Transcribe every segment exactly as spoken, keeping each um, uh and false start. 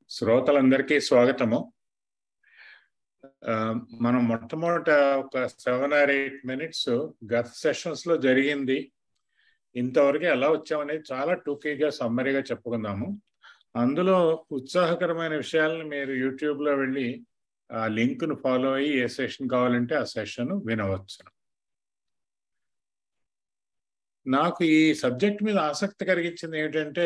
శ్రోతలందరికీ స్వాగతము. మనం మొట్టమొదట ఒక సెవెన్ ఆర్ ఎయిట్ మినిట్స్ గత సెషన్స్ లో జరిగింది ఇంతవరకు ఎలా వచ్చామనేది చాలా టూకీగా సమ్మరీగా చెప్పుకుందాము. అందులో ఉత్సాహకరమైన విషయాలను మీరు యూట్యూబ్ లో వెళ్ళి ఆ లింక్ ను ఫాలో అయ్యి ఏ సెషన్ కావాలంటే ఆ సెషన్ వినవచ్చు. నాకు ఈ సబ్జెక్ట్ మీద ఆసక్తి కలిగించింది ఏమిటంటే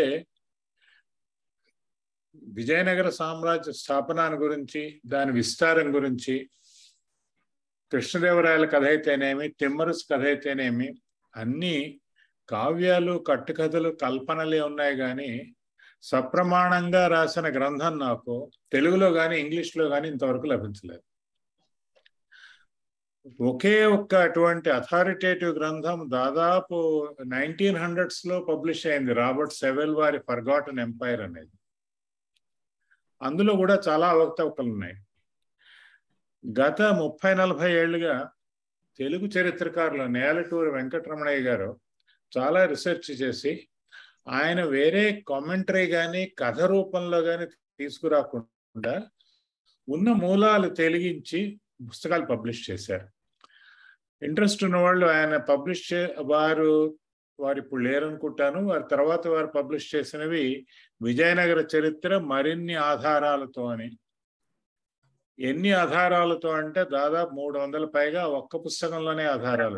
విజయనగర సామ్రాజ్య స్థాపన గురించి, దాని విస్తారం గురించి, కృష్ణదేవరాయల కథ అయితేనేమి, తిమ్మరుసు కథ అయితేనేమి అన్ని కావ్యాలు, కట్టుకథలు, కల్పనలే ఉన్నాయి కానీ సప్రమాణంగా రాసిన గ్రంథం నాకు తెలుగులో కానీ ఇంగ్లీష్లో కానీ ఇంతవరకు లభించలేదు. ఒకే ఒక్క అటువంటి అథారిటేటివ్ గ్రంథం దాదాపు నైన్టీన్ హండ్రెడ్స్ లో పబ్లిష్ అయింది, రాబర్ట్ సెవెల్ వారి ఫర్గాటన్ ఎంపైర్ అనేది. అందులో కూడా చాలా అవకతవకలు ఉన్నాయి. గత ముప్పై నలభై ఏళ్ళుగా తెలుగు చరిత్రకారులు నేలటూరి వెంకటరమణయ్య గారు చాలా రీసెర్చ్ చేసి ఆయన వేరే కామెంటరీ కానీ కథ రూపంలో కానీ తీసుకురాకుండా ఉన్న మూలాలు తెలిగించి పుస్తకాలు పబ్లిష్ చేశారు. ఇంట్రెస్ట్ ఉన్న వాళ్ళు ఆయన పబ్లిష్ చే వారు వారు ఇప్పుడు లేరనుకుంటాను. వారి తర్వాత వారు పబ్లిష్ చేసినవి విజయనగర చరిత్ర మరిన్ని ఆధారాలతో అని. ఎన్ని ఆధారాలతో అంటే దాదాపు మూడు వందల పైగా ఒక్క పుస్తకంలోనే ఆధారాలు.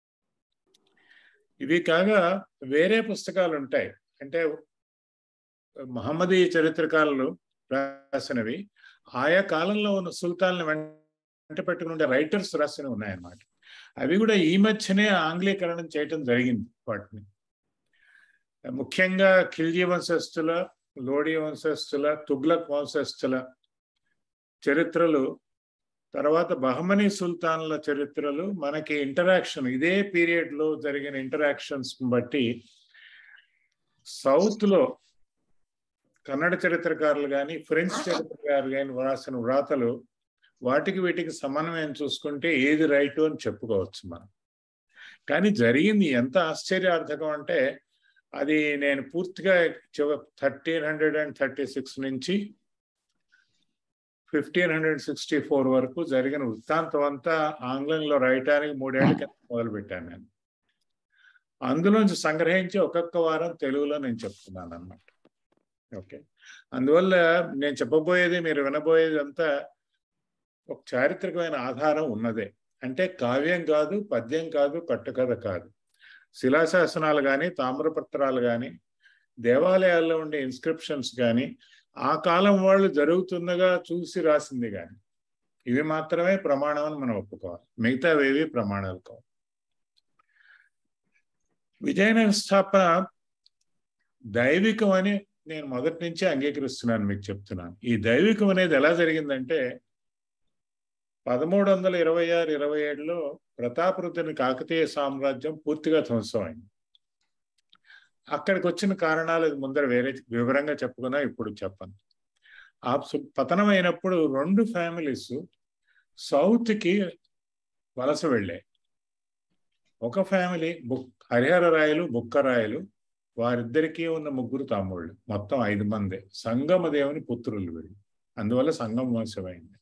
ఇవి కాగా వేరే పుస్తకాలు ఉంటాయి, అంటే మహమ్మదీ చరిత్రకారులు రాసినవి, ఆయా కాలంలో ఉన్న సుల్తాన్లు వెంట పెట్టుకుని ఉండే రైటర్స్ రాసినవి ఉన్నాయన్నమాట. అవి కూడా ఈ మధ్యనే ఆంగ్లీకరణం చేయటం జరిగింది. వాటిని ముఖ్యంగా ఖిల్జీ వంశస్థుల, లోడీ వంశస్థుల, తుగ్లక్ వంశస్థుల చరిత్రలు, తర్వాత బహమనీ సుల్తాన్ల చరిత్రలు మనకి ఇంటరాక్షన్, ఇదే పీరియడ్ లో జరిగిన ఇంటరాక్షన్స్ బట్టి సౌత్ లో కన్నడ చరిత్రకారులు కానీ ఫ్రెంచ్ చరిత్రకారులు కానీ వ్రాసిన వ్రాతలు వాటికి వీటికి సమన్వయం చూసుకుంటే ఏది రైటు అని చెప్పుకోవచ్చు మనం. కానీ జరిగింది ఎంత ఆశ్చర్యార్థకం అంటే అది నేను పూర్తిగా చివ thirteen hundred and thirty six నుంచి ఫిఫ్టీన్ హండ్రెడ్ సిక్స్టీ ఫోర్ వరకు జరిగిన వృత్తాంతం అంతా ఆంగ్లంలో రాయటానికి మూడేళ్ల కింద మొదలుపెట్టాను నేను. అందులోంచి సంగ్రహించి ఒక్కొక్క వారం తెలుగులో నేను చెప్తున్నాను అన్నమాట. ఓకే, అందువల్ల నేను చెప్పబోయేది, మీరు వినబోయేది అంతా ఒక చారిత్రకమైన ఆధారం ఉన్నదే. అంటే కావ్యం కాదు, పద్యం కాదు, కట్టుకథ కాదు. శిలాశాసనాలు కానీ, తామ్రపత్రాలు కానీ, దేవాలయాల్లో ఉండే ఇన్స్క్రిప్షన్స్ కానీ, ఆ కాలం వాళ్ళు జరుగుతుండగా చూసి రాసింది కానీ, ఇవి మాత్రమే ప్రమాణం అని మనం ఒప్పుకోవాలి. మిగతావేవి ప్రమాణాలు కావు. విజయనగర స్థాపన దైవికం అని నేను మొదటి నుంచి అంగీకరిస్తున్నాను, మీకు చెప్తున్నాను. ఈ దైవికం అనేది ఎలా జరిగిందంటే పదమూడు వందల ఇరవై ఆరు ఇరవై ఏడులో ప్రతాపరుద్రుని కాకతీయ సామ్రాజ్యం పూర్తిగా ధ్వంసం అయింది. అక్కడికి వచ్చిన కారణాలు ముందర వేరే వివరంగా చెప్పుకున్నా, ఇప్పుడు చెప్పను. ఆ పతనం అయినప్పుడు రెండు ఫ్యామిలీస్ సౌత్కి వలస వెళ్ళాయి. ఒక ఫ్యామిలీ బుక్ హరిహర రాయలు, బుక్కరాయలు, వారిద్దరికీ ఉన్న ముగ్గురు తమ్ముళ్ళు, మొత్తం ఐదు మంది సంగమ దేవుని పుత్రులు వీళ్ళు. అందువల్ల సంగమ వంశమైంది.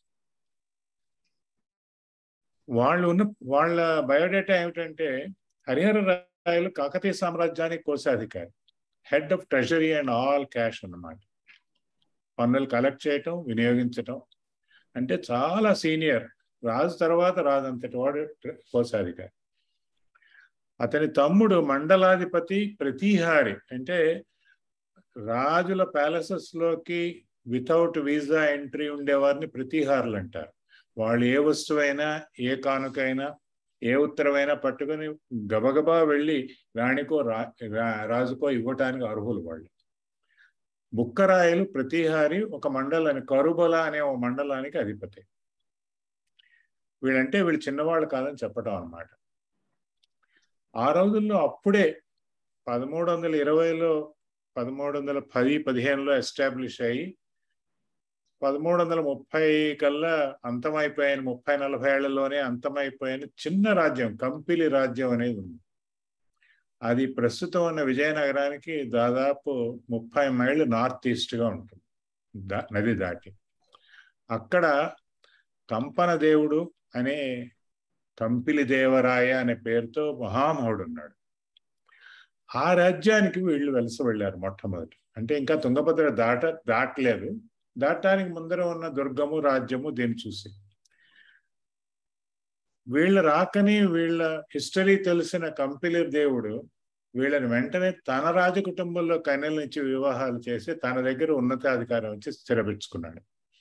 వాళ్ళు ఉన్న వాళ్ళ బయోడేటా ఏమిటంటే హరిహర రాయలు కాకతీయ సామ్రాజ్యానికి కోశాధికారి, head of treasury and all cash అన్నమాట. పన్నులు కలెక్ట్ చేయటం, వినియోగించటం, అంటే చాలా సీనియర్, రాజు తర్వాత రాజు అంతటి వాడు కోశాధికారి. అతని తమ్ముడు మండలాధిపతి ప్రతిహారి, అంటే రాజుల ప్యాలెసెస్ లోకి వితౌట్ వీసా ఎంట్రీ ఉండేవారిని ప్రతిహారులు అంటారు. వాళ్ళు ఏ వస్తువైనా, ఏ కానుకైనా, ఏ ఉత్తరమైనా పట్టుకొని గబగబా వెళ్ళి రాణికో రా రాజుకో ఇవ్వటానికి అర్హులు వాళ్ళు. బుక్కరాయలు ప్రతిహారి ఒక మండలానికి, కరుబల అనే ఒక మండలానికి అధిపతి. వీళ్ళంటే వీళ్ళు చిన్నవాళ్ళు కాదని చెప్పటం అన్నమాట. ఆ రోజుల్లో అప్పుడే పదమూడు వందల ఇరవైలో పదమూడు వందల పది పదిహేనులో ఎస్టాబ్లిష్ అయ్యి పదమూడు వందల ముప్పై కల్లా అంతమైపోయిన, ముప్పై నలభై ఏళ్లలోనే అంతమైపోయిన చిన్న రాజ్యం కంపిలి రాజ్యం అనేది ఉంది. అది ప్రస్తుతం ఉన్న విజయనగరానికి దాదాపు ముప్పై మైళ్ళు నార్త్ ఈస్ట్గా ఉంటుంది. నది దాటి. అక్కడ కంపన దేవుడు అనే కంపిలి దేవరాయ అనే పేరుతో మహామహుడు ఉన్నాడు. ఆ రాజ్యానికి వీళ్ళు వలస వెళ్ళారు మొట్టమొదటి. అంటే ఇంకా తుంగభద్ర దాట దాటలేదు. దాటానికి ముందర ఉన్న దుర్గము రాజ్యము దీన్ని చూసి వీళ్ళ రాకని వీళ్ళ హిస్టరీ తెలిసిన కంపిలి దేవుడు వీళ్ళని వెంటనే తన రాజ కుటుంబంలో కన్యల నుంచి వివాహాలు చేసి తన దగ్గర ఉన్నతాధికారం వచ్చి స్థిరపించుకున్నాడు.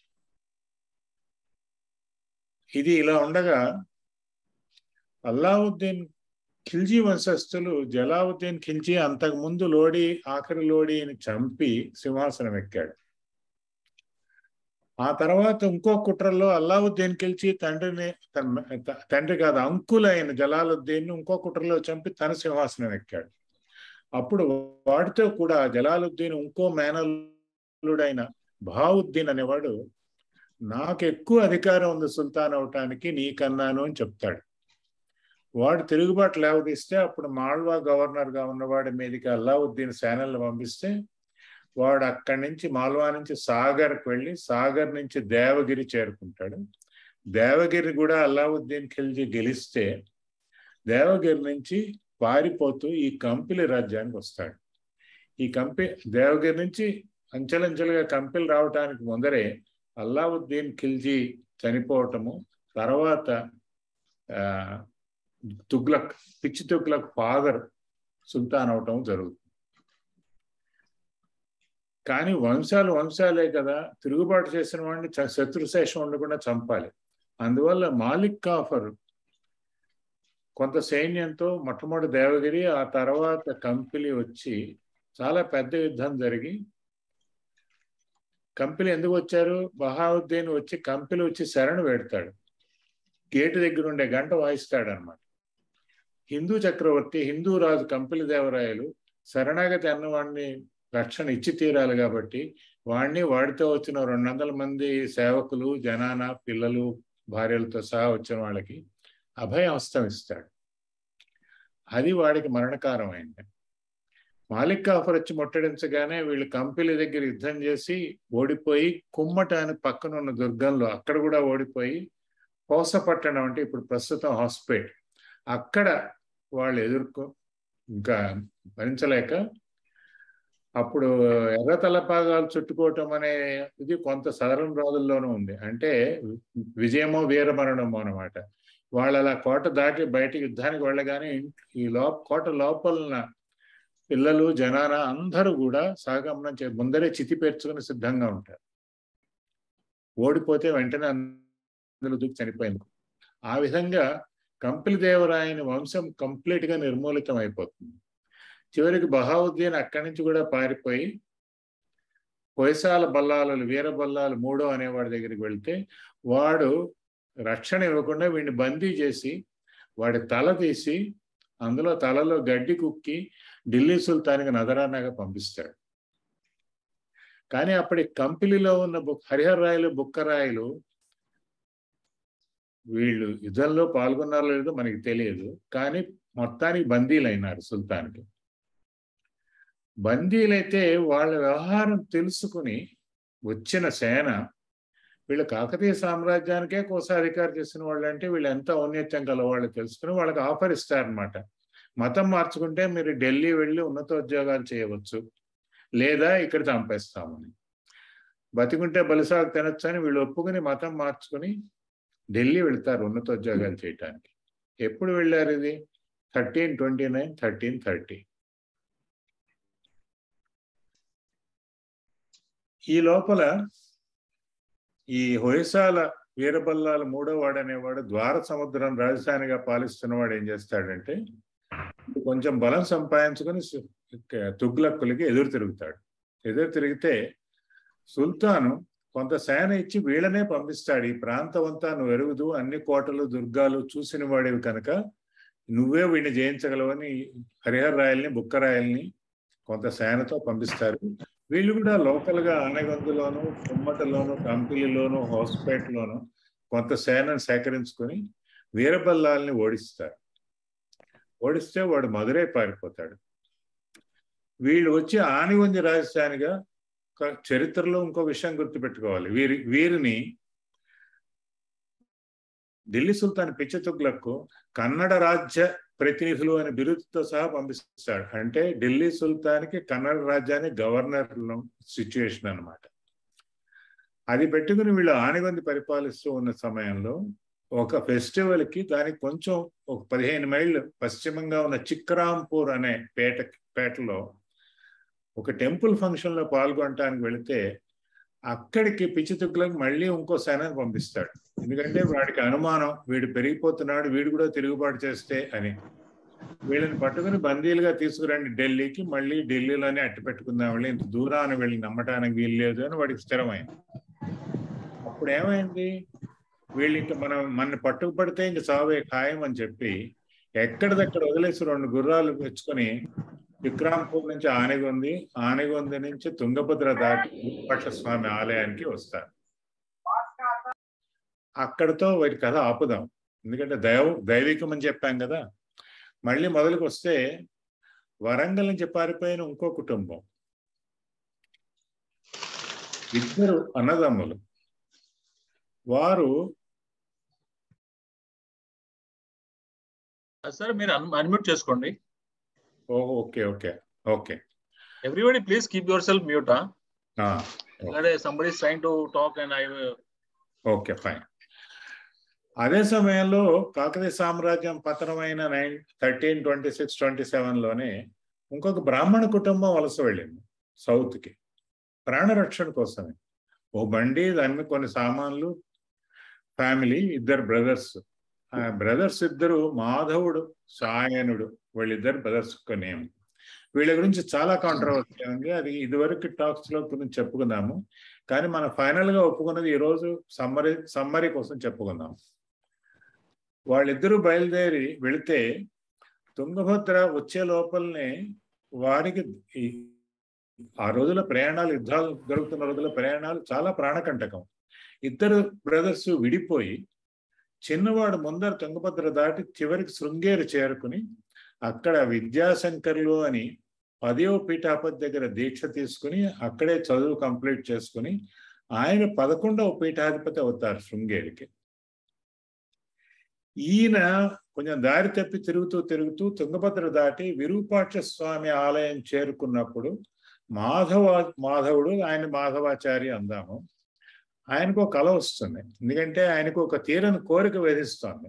ఇది ఇలా ఉండగా అల్లావుద్దీన్ ఖిల్జీ వంశస్థులు జలావుద్దీన్ ఖిల్జీ అంతకుముందు లోడి ఆఖరి లోడిని చంపి సింహాసనం ఎక్కాడు. ఆ తర్వాత ఇంకో కుట్రలో అల్లావుద్దీన్ ఖిల్జీ తండ్రిని తండ్రి కాదు అంకులైన జలాలుద్దీన్ ఇంకో కుట్రలో చంపి తన సింహాసనం ఎక్కాడు. అప్పుడు వాడితో కూడా జలాలుద్దీన్ ఇంకో మేనల్లుడైన బహావుద్దీన్ అనేవాడు నాకు ఎక్కువ అధికారం ఉంది సుల్తాన్ అవటానికి నీకన్నాను అని చెప్తాడు. వాడు తిరుగుబాటు లేవదీస్తే అప్పుడు మాల్వా గవర్నర్గా ఉన్నవాడి మీదకి అల్లావుద్దీన్ సేనల్ని పంపిస్తే వాడు అక్కడి నుంచి మాల్వా నుంచి సాగర్కి వెళ్ళి సాగర్ నుంచి దేవగిరి చేరుకుంటాడు. దేవగిరి కూడా అల్లావుద్దీన్ ఖిల్జీ గెలిస్తే దేవగిరి నుంచి పారిపోతూ ఈ కంపిలి రాజ్యానికి వస్తాడు. ఈ కంపి దేవగిరి నుంచి అంచెలంచెలుగా కంపిలి రావటానికి ముందరే అల్లావుద్దీన్ ఖిల్జీ చనిపోవటము, తర్వాత ఆ తుగ్లక్ పిచ్చి తుగ్లక్ ఫాదర్ సుల్తాన్ అవటం జరుగుతుంది. కానీ వంశాలు వంశాలే కదా, తిరుగుబాటు చేసిన వాడిని శత్రుశేషం ఉండకుండా చంపాలి. అందువల్ల మాలిక్ కాఫర్ కొంత సైన్యంతో మొట్టమొదటి దేవగిరి ఆ తర్వాత కంపిలి వచ్చి చాలా పెద్ద యుద్ధం జరిగి కంపిలి ఎందుకు వచ్చారు, బహావుద్దీన్ వచ్చి కంపిలి వచ్చి శరణు పెడతాడు. గేటు దగ్గర ఉండే గంట వాయిస్తాడు అనమాట. హిందూ చక్రవర్తి హిందూ రాజు కంపిలి దేవరాయలు శరణాగతి అన్నవాడిని రక్షణ ఇచ్చి తీరాలి కాబట్టి వాడిని వాడితో వచ్చిన రెండు వందల మంది సేవకులు జనాన పిల్లలు భార్యలతో సహా వచ్చిన వాళ్ళకి అభయం అస్తమిస్తాడు. అది వాడికి మరణకారం అయింది. మాలిక్ కాఫర్ వచ్చి ముట్టడించగానే వీళ్ళు కంపిలి దగ్గర యుద్ధం చేసి ఓడిపోయి కుమ్మట అని పక్కన ఉన్న దుర్గంలో అక్కడ కూడా ఓడిపోయి పోసపట్టణం అంటే ఇప్పుడు ప్రస్తుతం హాస్పేట్ అక్కడ వాళ్ళు ఎదుర్కో ఇంకా భరించలేక అప్పుడు ఎర్ర తలపాగాలు చుట్టుకోవటం అనే ఇది కొంత సదరం రాజుల్లోనూ ఉంది. అంటే విజయమో వీరమరణమో అనమాట. వాళ్ళు అలా కోట దాటి బయట యుద్ధానికి వెళ్ళగానే ఈ లో కోట లోపల పిల్లలు జనాన అందరూ కూడా సాగమనం చే ముందరే చితి పేర్చుకుని సిద్ధంగా ఉంటారు. ఓడిపోతే వెంటనే అందులో దూకి చనిపోయింది. ఆ విధంగా కంపిలి దేవరాయని వంశం కంప్లీట్ గా నిర్మూలితం అయిపోతుంది. చివరికి బహావుద్దీన్ అక్కడి నుంచి కూడా పారిపోయి పొయసాల బల్లాలు వీర బల్లాలు మూడో అనేవాడి దగ్గరికి వెళ్తే వాడు రక్షణ ఇవ్వకుండా వీడిని బందీ చేసి వాడి తల తీసి అందులో తలలో గడ్డి కుక్కి ఢిల్లీ సుల్తానికి నజరానాగా పంపిస్తాడు. కానీ అప్పటి కంపిలిలో ఉన్న బుక్ హరిహర్ రాయలు బుక్కరాయలు వీళ్ళు యుద్ధంలో పాల్గొన్నారో లేదో మనకి తెలియదు, కానీ మొత్తానికి బందీలు అయినారు సుల్తాన్కి. బందీలైతే వాళ్ళ వ్యవహారం తెలుసుకుని వచ్చిన సేన వీళ్ళు కాకతీయ సామ్రాజ్యానికే కోశాధికారి చేసిన వాళ్ళు అంటే వీళ్ళు ఎంత ఔన్నత్యం గల వాళ్ళు తెలుసుకుని వాళ్ళకి ఆఫర్ ఇస్తారనమాట. మతం మార్చుకుంటే మీరు ఢిల్లీ వెళ్ళి ఉన్నతోద్యోగాలు చేయవచ్చు, లేదా ఇక్కడ చంపేస్తామని. బతికుంటే బలిసాగు తినొచ్చు అని వీళ్ళు ఒప్పుకుని మతం మార్చుకుని ఢిల్లీ వెళ్తారు ఉన్నతోద్యోగాలు చేయటానికి. ఎప్పుడు వెళ్ళారు ఇది? Thirteen twenty nine thirteen thirty ఈ లోపల ఈ హొయసాల వీరబల్లాల మూడో వాడు అనేవాడు ద్వార సముద్రం రాజధానిగా పాలిస్తున్నవాడు ఏం చేస్తాడంటే కొంచెం బలం సంపాదించుకొని తుగ్లక్కులకి ఎదురు తిరుగుతాడు. ఎదురు తిరిగితే సుల్తాను కొంత సేన ఇచ్చి వీళ్ళనే పంపిస్తాడు. ఈ ప్రాంతం అంతా నువ్వు ఎరుగుదు, అన్ని కోటలు దుర్గాలు చూసిన వాడివి కనుక నువ్వే వీడిని జయించగలవని హరిహర్ రాయల్ని బుక్కరాయల్ని కొంత సేనతో పంపిస్తారు. వీళ్ళు కూడా లోకల్ గా ఆనగందులోను కుమ్మటలోను కంపిలిలోను హౌస్పేట్లోను కొంత సేనను సేకరించుకొని వీరబల్లాల్ని ఓడిస్తారు. ఓడిస్తే వాడు మదురై పారిపోతాడు. వీళ్ళు వచ్చి ఆనిగొంజి రాజధానిగా చరిత్రలో ఇంకో విషయం గుర్తుపెట్టుకోవాలి. వీరి వీరిని ఢిల్లీ సుల్తాన్ పిచ్చి తుగ్లక్కు కన్నడ రాజ్య ప్రతినిధులు అనే బిరుదుతో సహా పంపిస్తాడు. అంటే ఢిల్లీ సుల్తాన్కి కన్నడ రాజ్యాన్ని గవర్నర్ సిచ్యువేషన్ అన్నమాట. అది పెట్టుకుని వీళ్ళు ఆనిగొంది పరిపాలిస్తూ ఉన్న సమయంలో ఒక ఫెస్టివల్కి దానికి కొంచెం ఒక పదిహేను మైళ్ళు పశ్చిమంగా ఉన్న చిక్రాంపూర్ అనే పేట పేటలో ఒక టెంపుల్ ఫంక్షన్లో పాల్గొనడానికి వెళితే అక్కడికి పిచ్చి తుగ్లక్ మళ్ళీ ఇంకో సేనని పంపిస్తాడు. ఎందుకంటే వాడికి అనుమానం, వీడు పెరిగిపోతున్నాడు, వీడు కూడా తిరుగుబాటు చేస్తే అని. వీళ్ళని పట్టుకుని బందీలుగా తీసుకురండి ఢిల్లీకి, మళ్ళీ ఢిల్లీలోనే అట్టి పెట్టుకుందాం, వెళ్ళి ఇంత దూరాన్ని వీళ్ళని నమ్మటానికి వీలు లేదు అని వాడికి స్థిరమైంది. అప్పుడు ఏమైంది, వీళ్ళు ఇంకా మనం మన పట్టుకుపడితే ఇంక చావే ఖాయం అని చెప్పి ఎక్కడిదక్కడ వదిలేసి రెండు గుర్రాలు తెచ్చుకొని విక్రాంపూర్ నుంచి ఆనిగొంది, ఆనిగొంది నుంచి తుంగభద్ర దాటి విరూపాక్ష స్వామి ఆలయానికి వస్తారు. అక్కడితో వారి కథ ఆపుదాం, ఎందుకంటే దైవ దైవికం అని చెప్పాం కదా. మళ్ళీ మొదలుకు వస్తే వరంగల్ నుంచి పారిపోయిన ఇంకో కుటుంబం, ఇద్దరు అన్నదమ్ములు. వారు సార్ మీరు అన్మ్యూట్ చేసుకోండి. Okay okay okay everybody please keep yourself mute. Somebody is trying to talk and I okay fine. అదే సమయంలో కాకతీయ సామ్రాజ్యం పతనమైన nine thirteen twenty six twenty సెవెన్లోనే ఇంకొక బ్రాహ్మణ కుటుంబం వలస వెళ్ళింది సౌత్కి ప్రాణరక్షణ కోసమే. ఓ బండి, దాని మీద కొన్ని సామాన్లు, ఫ్యామిలీ, ఇద్దరు బ్రదర్స్. ఆ బ్రదర్స్ ఇద్దరు మాధవుడు, సాయనుడు, వీళ్ళిద్దరు బ్రదర్స్ నేమ్. వీళ్ళ గురించి చాలా కాంట్రవర్సీ ఉంది, అది ఇదివరకు టాక్స్ లో గురించి చెప్పుకుందాము. కానీ మనం ఫైనల్ గా ఒప్పుకున్నది ఈరోజు సమ్మరీ సమ్మరీ కోసం చెప్పుకుందాం. వాళ్ళిద్దరూ బయలుదేరి వెళితే తుంగభద్ర వచ్చే లోపలనే వారికి ఆ రోజుల ప్రయాణాలు, యుద్ధాలు జరుగుతున్న రోజుల ప్రయాణాలు చాలా ప్రాణకంటకం. ఇద్దరు బ్రదర్స్ విడిపోయి చిన్నవాడు ముందర తుంగభద్ర దాటి చివరికి శృంగేరి చేరుకుని అక్కడ విద్యాశంకర్లు అని పదవ పీఠాపతి దగ్గర దీక్ష తీసుకుని అక్కడే చదువు కంప్లీట్ చేసుకుని ఆయన పదకొండవ పీఠాధిపతి అవుతారు శృంగేరికి. ఈయన కొంచెం దారి తప్పి తిరుగుతూ తిరుగుతూ తుంగభద్ర దాటి విరూపాక్ష స్వామి ఆలయం చేరుకున్నప్పుడు మాధవ మాధవుడు ఆయన మాధవాచారి అందాము, ఆయనకు ఒక కళ వస్తుంది. ఎందుకంటే ఆయనకు ఒక తీరని కోరిక వేధిస్తోంది.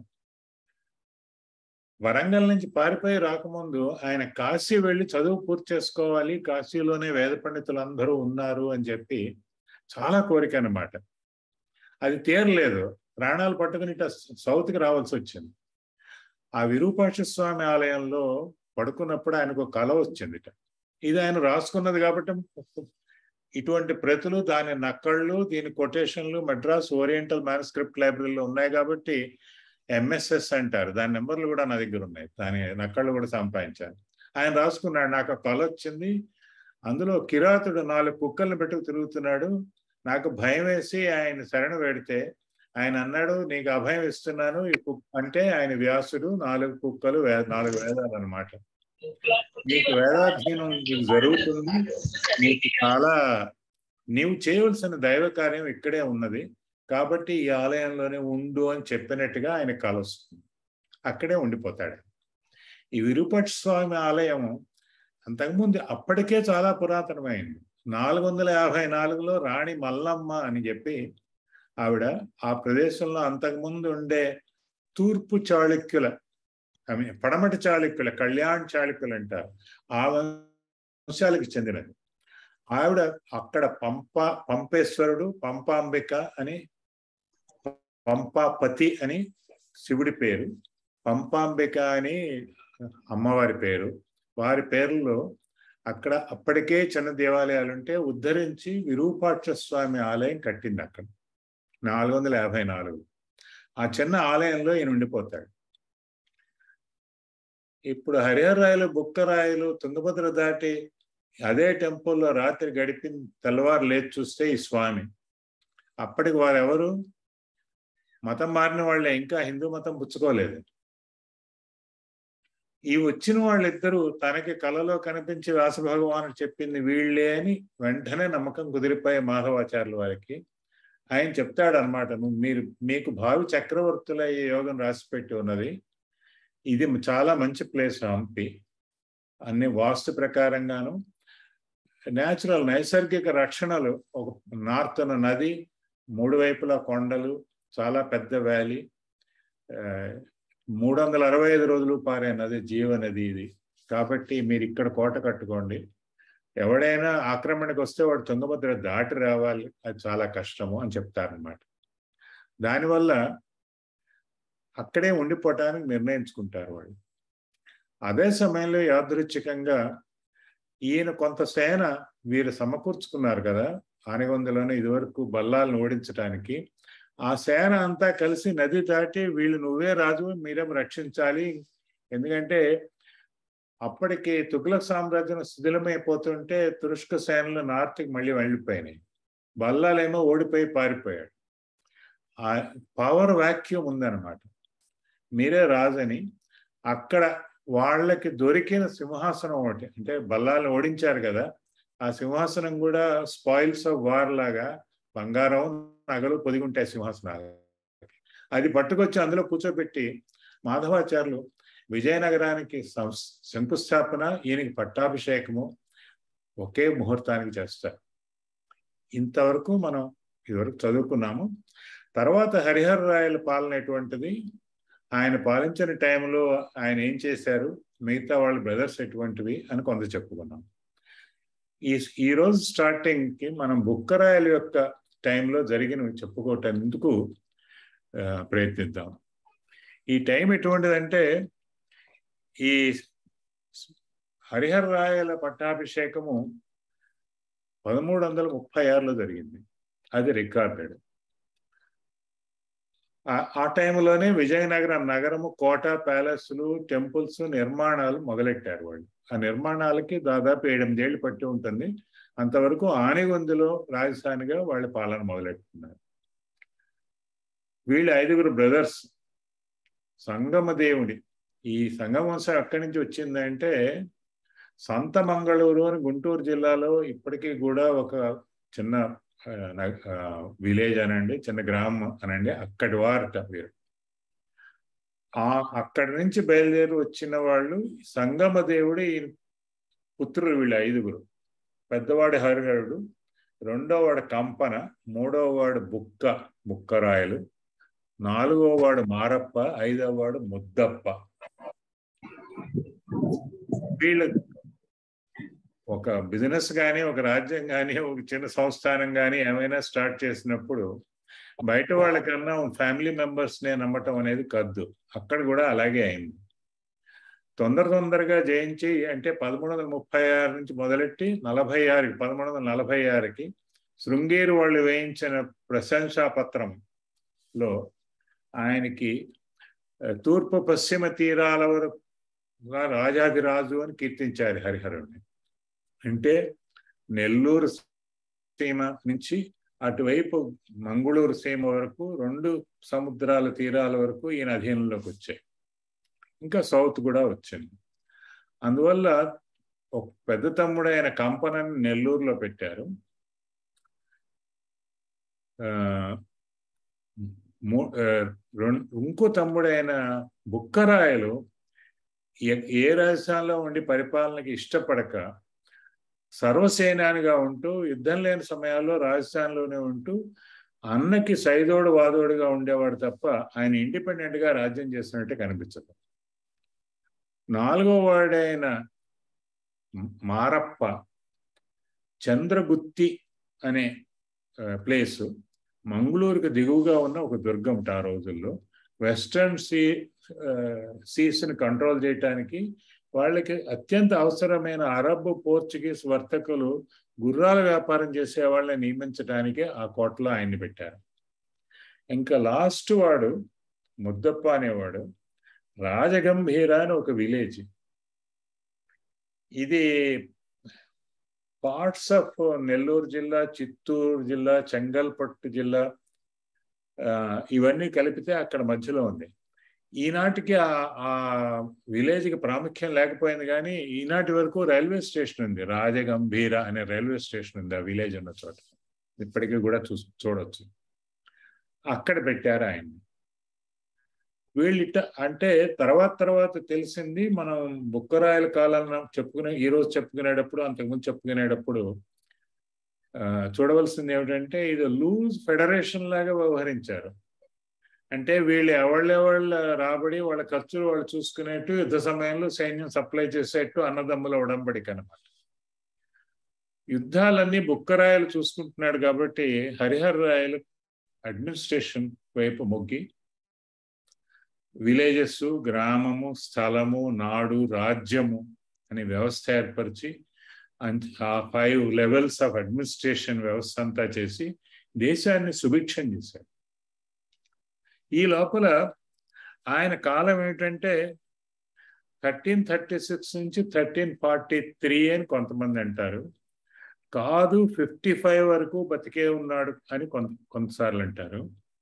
వరంగల్ నుంచి పారిపోయి రాకముందు ఆయన కాశీ వెళ్ళి చదువు పూర్తి చేసుకోవాలి, కాశీలోనే వేద పండితులందరూ ఉన్నారు అని చెప్పి చాలా కోరిక అన్నమాట. అది తీరలేదు, ప్రాణాలు పట్టుకుని ఇట్లా సౌత్కి రావాల్సి వచ్చింది. ఆ విరూపాక్ష స్వామి ఆలయంలో పడుకున్నప్పుడు ఆయనకు ఒక కళ వచ్చింది. ఇది ఆయన రాసుకున్నది కాబట్టి ఇటువంటి ప్రతులు, దాని నక్కళ్ళు, దీని కొటేషన్లు మద్రాస్ ఓరియంటల్ మ్యానుస్క్రిప్ట్ లైబ్రరీలో ఉన్నాయి కాబట్టి ఎంఎస్ఎస్ అంటారు, దాని నెంబర్లు కూడా నా దగ్గర ఉన్నాయి, దాని నక్కళ్ళు కూడా సంపాదించాను. ఆయన రాసుకున్నాడు, నాకు ఒక కళ వచ్చింది, అందులో కిరాతుడు నాలుగు కుక్కల్ని పెట్టుకు తిరుగుతున్నాడు, నాకు భయం వేసి ఆయన శరణ వేడితే ఆయన అన్నాడు, నీకు అభయం ఇస్తున్నాను అంటే ఆయన వ్యాసుడు, నాలుగు కుక్కలు వే నాలుగు వేదాలు అన్నమాట. నీకు వేదాధ్యయనం నీకు జరుగుతుంది, నీకు చాలా నీవు చేయవలసిన దైవ కార్యం ఇక్కడే ఉన్నది కాబట్టి ఈ ఆలయంలోనే ఉండు అని చెప్పినట్టుగా ఆయన కల వస్తుంది. అక్కడే ఉండిపోతాడు. ఈ విరూపాక్ష స్వామి ఆలయం అంతకుముందు అప్పటికే చాలా పురాతనమైంది. నాలుగు వందల యాభై నాలుగులో రాణి మల్లమ్మ అని చెప్పి ఆవిడ ఆ ప్రదేశంలో అంతకుముందు ఉండే తూర్పు చాళుక్యుల ఐ మీన్ పడమటి చాళుక్యుల కళ్యాణ్ చాళుక్యులు అంటారు, ఆ వంశాలకు చెందినది. ఆవిడ అక్కడ పంప పంపేశ్వరుడు, పంపాంబిక అని, పంపాపతి అని శివుడి పేరు, పంపాంబిక అని అమ్మవారి పేరు. వారి పేర్లలో అక్కడ అప్పటికే చిన్న దేవాలయాలు ఉంటే ఉద్ధరించి విరూపాక్ష స్వామి ఆలయం కట్టింది అక్కడ నాలుగు వందల యాభై నాలుగు. ఆ చిన్న ఆలయంలో ఈయన ఉండిపోతాడు. ఇప్పుడు హరిహరరాయలు, బుక్కరాయలు తుంగభద్ర దాటి అదే టెంపుల్లో రాత్రి గడిపి తెల్లవారు లేచి చూస్తే ఈ స్వామి. అప్పటికి వారెవరు మతం మారిన వాళ్ళే, ఇంకా హిందూ మతం పుచ్చుకోలేదు. ఈ వచ్చిన వాళ్ళిద్దరూ తనకి కలలో కనిపించి వ్యాస భగవానుడు చెప్పింది వీళ్ళే అని వెంటనే నమ్మకం కుదిరిపోయే మాధవాచార్యుల వారికి. ఆయన చెప్తాడు అనమాట, నువ్వు మీరు మీకు భావి చక్రవర్తుల ఈ యోగం రాసిపెట్టి ఉన్నది, ఇది చాలా మంచి ప్లేస్ హంపి, అన్ని వాస్తు ప్రకారంగాను న్యాచురల్ నైసర్గిక రక్షణలు, ఒక నార్త్న నది, మూడు వైపులా కొండలు, చాలా పెద్ద వ్యాలీ, మూడు వందల అరవై ఐదు రోజులు పారే నది జీవనది ఇది. కాబట్టి మీరు ఇక్కడ కోట కట్టుకోండి, ఎవడైనా ఆక్రమణకు వస్తే వాడు తుంగభద్ర దాటి రావాలి, అది చాలా కష్టము అని చెప్తారనమాట. దానివల్ల అక్కడే ఉండిపోవటానికి నిర్ణయించుకుంటారు వాళ్ళు. అదే సమయంలో యాదృచ్ఛికంగా ఈయన కొంత సేన వీరు సమకూర్చుకున్నారు కదా ఆనగొందలోనే ఇదివరకు బల్లాలను ఓడించడానికి, ఆ సేన అంతా కలిసి నది దాటి వీళ్ళు నువ్వే రాజు మీరేం రక్షించాలి, ఎందుకంటే అప్పటికి తుగ్లక్ సామ్రాజ్యం శిథిలమైపోతుంటే తురుష్క సేనలు నార్త్కి మళ్ళీ వెళ్ళిపోయినాయి, బల్లాలేమో ఓడిపోయి పారిపోయాడు. ఆ పవర్ వాక్యూమ్ ఉందన్నమాట, మీరే రాజని. అక్కడ వాళ్ళకి దొరికిన సింహాసనం ఒకటి, అంటే బల్లాలను ఓడించారు కదా, ఆ సింహాసనం కూడా స్పాయిల్స్ ఆఫ్ వార్ లాగా బంగారం నగలు పొదిగుంటాయి సింహాసనాలు, అది పట్టుకొచ్చి అందులో కూర్చోబెట్టి మాధవాచార్యులు విజయనగరానికి శంకుస్థాపన, ఈయనకి పట్టాభిషేకము ఒకే ముహూర్తానికి చేస్తారు. ఇంతవరకు మనం ఇదివరకు చదువుకున్నాము. తర్వాత హరిహర రాయల పాలన ఎటువంటిది, ఆయన పాలించిన టైంలో ఆయన ఏం చేశారు, మిగతా వాళ్ళ బ్రదర్స్ ఎటువంటివి అని కొంత చెప్పుకున్నాం. ఈ ఈరోజు స్టార్టింగ్కి మనం బుక్కరాయల యొక్క టైంలో జరిగినవి చెప్పుకోవటానికి ప్రయత్నిద్దాం. ఈ టైం ఎటువంటిదంటే, ఈ హరిహర రాయల పట్టాభిషేకము పదమూడు వందల ముప్పై ఆరులో జరిగింది, అది రికార్డెడ్. ఆ టైంలోనే విజయనగరం నగరము కోట, ప్యాలెస్లు, టెంపుల్స్ నిర్మాణాలు మొదలెట్టారు వాళ్ళు. ఆ నిర్మాణాలకి దాదాపు ఏడెనిమిదేళ్లు పట్టి ఉంటుంది. అంతవరకు ఆనెగొందలో రాజధానిగా వాళ్ళ పాలన మొదలెట్టుకున్నారు. వీళ్ళు ఐదుగురు బ్రదర్స్, సంగమదేవుడి, ఈ సంగమ వంశం ఎక్కడి నుంచి వచ్చిందంటే సంత మంగళూరు అని గుంటూరు జిల్లాలో ఇప్పటికీ కూడా ఒక చిన్న విలేజ్ అనండి, చిన్న గ్రామం అనండి, అక్కడి వారట వీరు. ఆ అక్కడి నుంచి బయలుదేరి వచ్చిన వాళ్ళు సంగమదేవుడి పుత్రులు వీళ్ళు ఐదుగురు. పెద్దవాడు హరిహరుడు, రెండో వాడు కంపన, మూడవ వాడు బుక్క బుక్కరాయలు, నాలుగో వాడు మారప్ప, ఐదవ వాడు ముద్దప్ప. వీళ్ళు ఒక బిజినెస్ కానీ, ఒక రాజ్యం కానీ, ఒక చిన్న సంస్థానం కానీ ఏమైనా స్టార్ట్ చేసినప్పుడు బయట వాళ్ళకన్నా ఫ్యామిలీ మెంబర్స్నే నమ్మటం అనేది కద్దు. అక్కడ కూడా అలాగే అయింది. తొందర తొందరగా జయించి, అంటే పదమూడు వందల ముప్పై ఆరు నుంచి మొదలెట్టి నలభై ఆరుకి పదమూడు వందల నలభై ఆరుకి శృంగేరి వాళ్ళు వేయించిన ప్రశంసా పత్రంలో ఆయనకి తూర్పు పశ్చిమ తీరాల వరకు రాజాదిరాజు అని కీర్తించారు హరిహరుడిని. అంటే నెల్లూరు సీమ నుంచి అటువైపు మంగళూరు సీమ వరకు రెండు సముద్రాల తీరాల వరకు ఈయన అధీనంలోకి వచ్చాయి. ఇంకా సౌత్ కూడా వచ్చింది. అందువల్ల ఒక పెద్ద తమ్ముడైన కంపనని నెల్లూరులో పెట్టారు. ఇంకో తమ్ముడైన బుక్కరాయలు ఏ రాజధానిలో ఉండి పరిపాలనకి ఇష్టపడక సర్వసేనానిగా ఉంటూ యుద్ధం లేని సమయాల్లో రాజధానిలోనే ఉంటూ అన్నకి సైదోడు వాదోడుగా ఉండేవాడు తప్ప ఆయన ఇండిపెండెంట్ గా రాజ్యం చేసినట్టే కనిపించదు. నాలుగో వాడైన మారప్ప చంద్రగుత్తి అనే ప్లేసు మంగళూరుకి దిగువగా ఉన్న ఒక దుర్గం. ఆ రోజుల్లో వెస్టర్న్ సీ సీస్ని కంట్రోల్ చేయటానికి వాళ్ళకి అత్యంత అవసరమైన అరబ్, పోర్చుగీస్ వర్తకులు గుర్రాల వ్యాపారం చేసే వాళ్ళని నియమించడానికి ఆ కోటలో ఆయన్ని పెట్టారు. ఇంకా లాస్ట్ వాడు ముద్దప్ప అనేవాడు రాజగంభీర అని ఒక విలేజ్. ఇది పార్ట్స్ ఆఫ్ నెల్లూరు జిల్లా, చిత్తూరు జిల్లా, చెంగల్పట్టు జిల్లా ఇవన్నీ కలిపితే అక్కడ మధ్యలో ఉంది. ఈనాటికి ఆ విలేజ్కి ప్రాముఖ్యం లేకపోయింది, కానీ ఈనాటి వరకు రైల్వే స్టేషన్ ఉంది. రాజగంభీర అనే రైల్వే స్టేషన్ ఉంది ఆ విలేజ్ ఉన్న చోట, ఇప్పటికీ కూడా చూ చూడొచ్చు. అక్కడ పెట్టారు ఆయన్ని. వీళ్ళిట అంటే తర్వాత తర్వాత తెలిసింది, మనం బుక్కరాయల కాలంలో చెప్పుకునే ఈ రోజు చెప్పుకునేటప్పుడు, అంతకుముందు చెప్పుకునేటప్పుడు చూడవలసింది ఏమిటంటే, ఇది లూజ్ ఫెడరేషన్ లాగా వ్యవహరించారు. అంటే వీళ్ళు ఎవళ్ళెవాళ్ళ రాబడి, వాళ్ళ ఖర్చులు వాళ్ళు చూసుకునేట్టు, యుద్ధ సమయంలో సైన్యం సప్లై చేసేట్టు అన్నదమ్ముల ఉడంబడిక అన్నమాట. యుద్ధాలన్నీ బుక్కరాయలు చూసుకుంటున్నాడు కాబట్టి హరిహర రాయలు అడ్మినిస్ట్రేషన్ వైపు మొగ్గి విలేజెస్, గ్రామము, స్థలము, నాడు, రాజ్యము అనే వ్యవస్థ ఏర్పరిచి ఆ ఫైవ్ లెవెల్స్ ఆఫ్ అడ్మినిస్ట్రేషన్ వ్యవస్థ అంతా చేసి దేశాన్ని సుభిక్షం చేశారు. ఈ లోపల ఆయన కాలం ఏమిటంటే థర్టీన్ థర్టీ సిక్స్ నుంచి థర్టీన్ ఫార్టీ త్రీ అని కొంతమంది అంటారు, కాదు ఫిఫ్టీ ఫైవ్ వరకు బతికే ఉన్నాడు అని కొంత కొంతసార్లు అంటారు.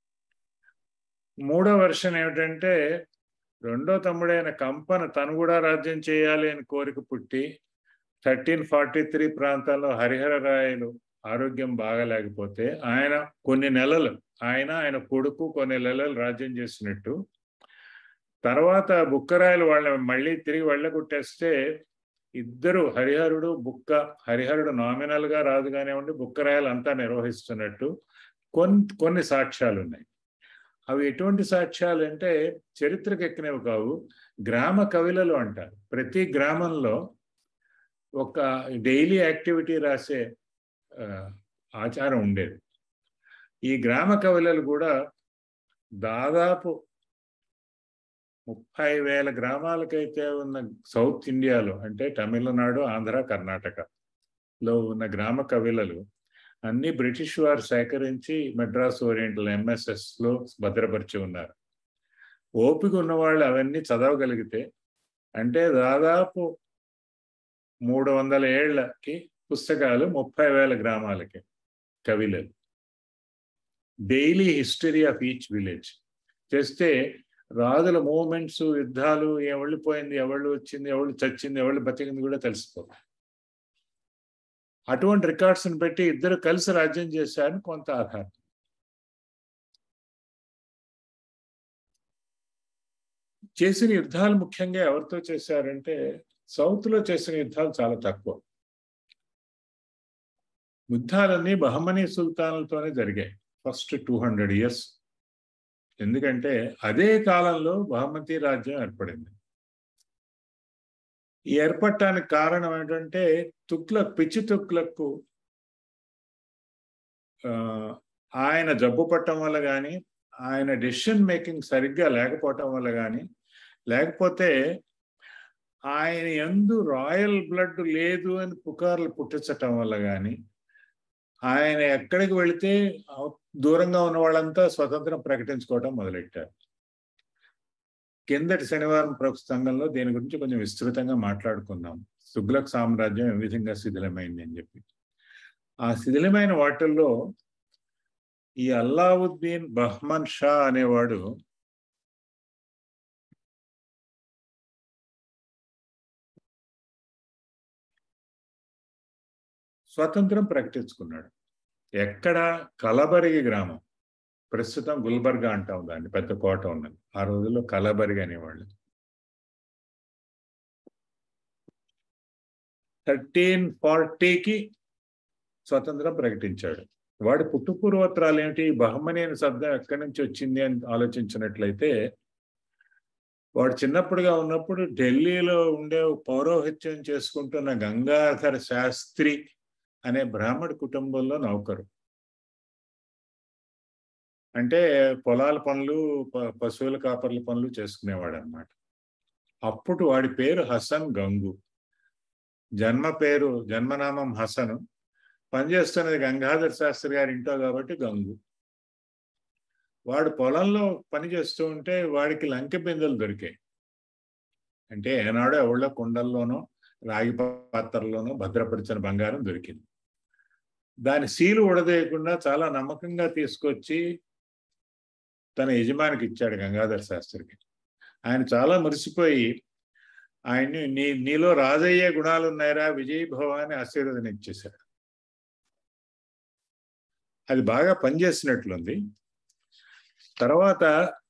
మూడో వర్షన్ ఏమిటంటే, రెండో తమ్ముడైన కంపన తను కూడా రాజ్యం చేయాలి అని కోరిక పుట్టి థర్టీన్ ఫార్టీ త్రీ ప్రాంతాల్లో హరిహర రాయలు ఆరోగ్యం బాగలేకపోతే ఆయన కొన్ని నెలలు ఆయన ఆయన కొడుకు కొన్ని నెలలు రాజ్యం చేసినట్టు, తర్వాత బుక్కరాయలు వాళ్ళ మళ్ళీ తిరిగి వెళ్ళగొట్టేస్తే ఇద్దరు హరిహరుడు బుక్క, హరిహరుడు నామినల్ గా రాదు కానివ్వండి, బుక్కరాయలు అంతా నిర్వహిస్తున్నట్టు కొన్ని కొన్ని సాక్ష్యాలు ఉన్నాయి. అవి ఎటువంటి సాక్ష్యాలు అంటే చరిత్రకు ఎక్కినవి కావు, గ్రామ కవిలలు అంటారు. ప్రతి గ్రామంలో ఒక డైలీ యాక్టివిటీ రాసే ఆచారం ఉండేది. ఈ గ్రామ కవిలలు కూడా దాదాపు ముప్పై వేల గ్రామాలకైతే ఉన్న సౌత్ ఇండియాలో, అంటే తమిళనాడు, ఆంధ్ర, కర్ణాటకలో ఉన్న గ్రామ కవిలలు అన్ని బ్రిటిష్ వారు సేకరించి మెడ్రాస్ ఓరియంటల్ ఎంఎస్ఎస్ లో భద్రపరిచి ఉన్నారు. ఓపిక ఉన్నవాళ్ళు అవన్నీ చదవగలిగితే, అంటే దాదాపు మూడు వందల ఏళ్లకి పుస్తకాలు ముప్పై వేల గ్రామాలకి కవిలలు, daily history of each village చేస్తే రాజుల మూమెంట్స్, యుద్ధాలు, ఎవళ్ళు పోయింది, ఎవళ్ళు వచ్చింది, ఎవళ్ళు చచ్చింది, ఎవళ్ళు బతికింది కూడా తెలిసిపోతుంది. అటువంటి రికార్డ్స్ని పెట్టి ఇద్దరు కలిసి రాజ్యం చేశారని కొంత ఆధారం. చేసిన యుద్ధాలు ముఖ్యంగా ఎవరితో చేశారంటే, సౌత్ లో చేసిన యుద్ధాలు చాలా తక్కువ. యుద్ధాలన్నీ బహమనీ సుల్తాన్లతోనే జరిగాయి ఫస్ట్ టూ హండ్రెడ్ ఇయర్స్. ఎందుకంటే అదే కాలంలో బహమతి రాజ్యం ఏర్పడింది. ఈ ఏర్పడటానికి కారణం ఏంటంటే, తుగ్లక్ పిచ్చి తుగ్లక్కు ఆయన జబ్బు పట్టడం వల్ల కానీ, ఆయన డెసిషన్ మేకింగ్ సరిగ్గా లేకపోవటం వల్ల కానీ, లేకపోతే ఆయన యందు రాయల్ బ్లడ్ లేదు అని పుకార్లు పుట్టించటం వల్ల కానీ, ఆయన ఎక్కడికి వెళితే దూరంగా ఉన్న వాళ్ళంతా స్వతంత్రం ప్రకటించుకోవటం మొదలెట్టారు. కిందటి శనివారం ప్రసంగంలో దీని గురించి కొంచెం విస్తృతంగా మాట్లాడుకున్నాం, తుగ్లక్ సామ్రాజ్యం ఏ విధంగా శిథిలమైంది అని చెప్పి. ఆ శిథిలమైన వాటిల్లో ఈ అల్లావుద్దీన్ బహ్మన్ షా అనేవాడు స్వతంత్రం ప్రకటించుకున్నాడు. ఎక్కడ? కలబరిగి గ్రామం, ప్రస్తుతం గుల్బర్గా అంటాం దాన్ని, పెద్ద కోట ఉన్నది. ఆ రోజుల్లో కలబరిగి అనేవాళ్ళు. థర్టీన్ ఫార్టీకి స్వతంత్రం ప్రకటించాడు. వాడి పుట్టుపూర్వోత్తరాలు ఏమిటి, బహమనీ అనే శబ్దం ఎక్కడి నుంచి వచ్చింది అని ఆలోచించినట్లయితే, వాడు చిన్నప్పుడుగా ఉన్నప్పుడు ఢిల్లీలో ఉండే పౌరోహిత్యం చేసుకుంటున్న గంగాధర శాస్త్రి అనే బ్రాహ్మణ కుటుంబంలో నౌకరు. అంటే పొలాల పనులు, పశువుల కాపర్ల పనులు చేసుకునేవాడు అనమాట. అప్పుడు వాడి పేరు హసన్ గంగు. జన్మ పేరు, జన్మనామం హసను, పనిచేస్తున్నది గంగాధర శాస్త్రి గారి ఇంట్లో కాబట్టి గంగు. వాడు పొలంలో పని చేస్తూ ఉంటే వాడికి లంకె బిందెలు దొరికాయి. అంటే ఏనాడో ఎవళ్ళ కుండల్లోనో రాగి పాత్రలోనో భద్రపరిచిన బంగారం దొరికింది. దాని సీలు ఉడదేయకుండా చాలా నమ్మకంగా తీసుకొచ్చి తన యజమానికి ఇచ్చాడు గంగాధర శాస్త్రికి. ఆయన చాలా మురిసిపోయి ఆయన్ని నీ నీలో రాజయ్యే గుణాలు ఉన్నాయిరా విజయభవ అని ఆశీర్వాదం ఇచ్చేశాడు. అది బాగా పనిచేసినట్లుంది. తర్వాత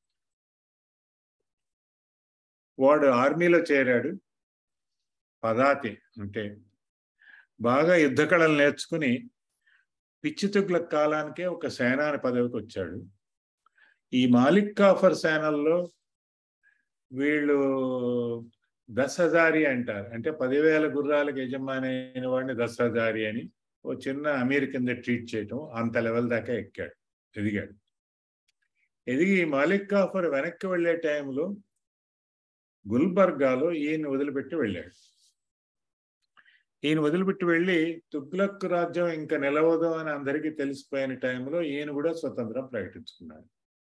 వాడు ఆర్మీలో చేరాడు. పదాతి అంటే బాగా యుద్ధ కళలు నేర్చుకుని పిచ్చి తుగ్లక్ కాలానికే ఒక సేనాని పదవికి వచ్చాడు. ఈ మాలిక్ కాఫర్ సేనల్లో వీళ్ళు దశ హజారి అంటారు, అంటే పదివేల గుర్రాలకు యజమాని అయిన వాడిని దశ హజారి అని ఓ చిన్న అమీర్ కింద ట్రీట్ చేయటం, అంత లెవెల్ దాకా ఎక్కాడు, ఎదిగాడు. ఎదిగి మాలిక్ కాఫర్ వెనక్కి వెళ్ళే టైంలో గుల్బర్గాలో ఈయన వదిలిపెట్టి వెళ్ళాడు. ఈయన వదిలిపెట్టి వెళ్ళి తుగ్లక్ రాజ్యం ఇంకా నిలవదు అని అందరికీ తెలిసిపోయిన టైంలో ఈయన కూడా స్వతంత్రం ప్రకటించుకున్నాడు.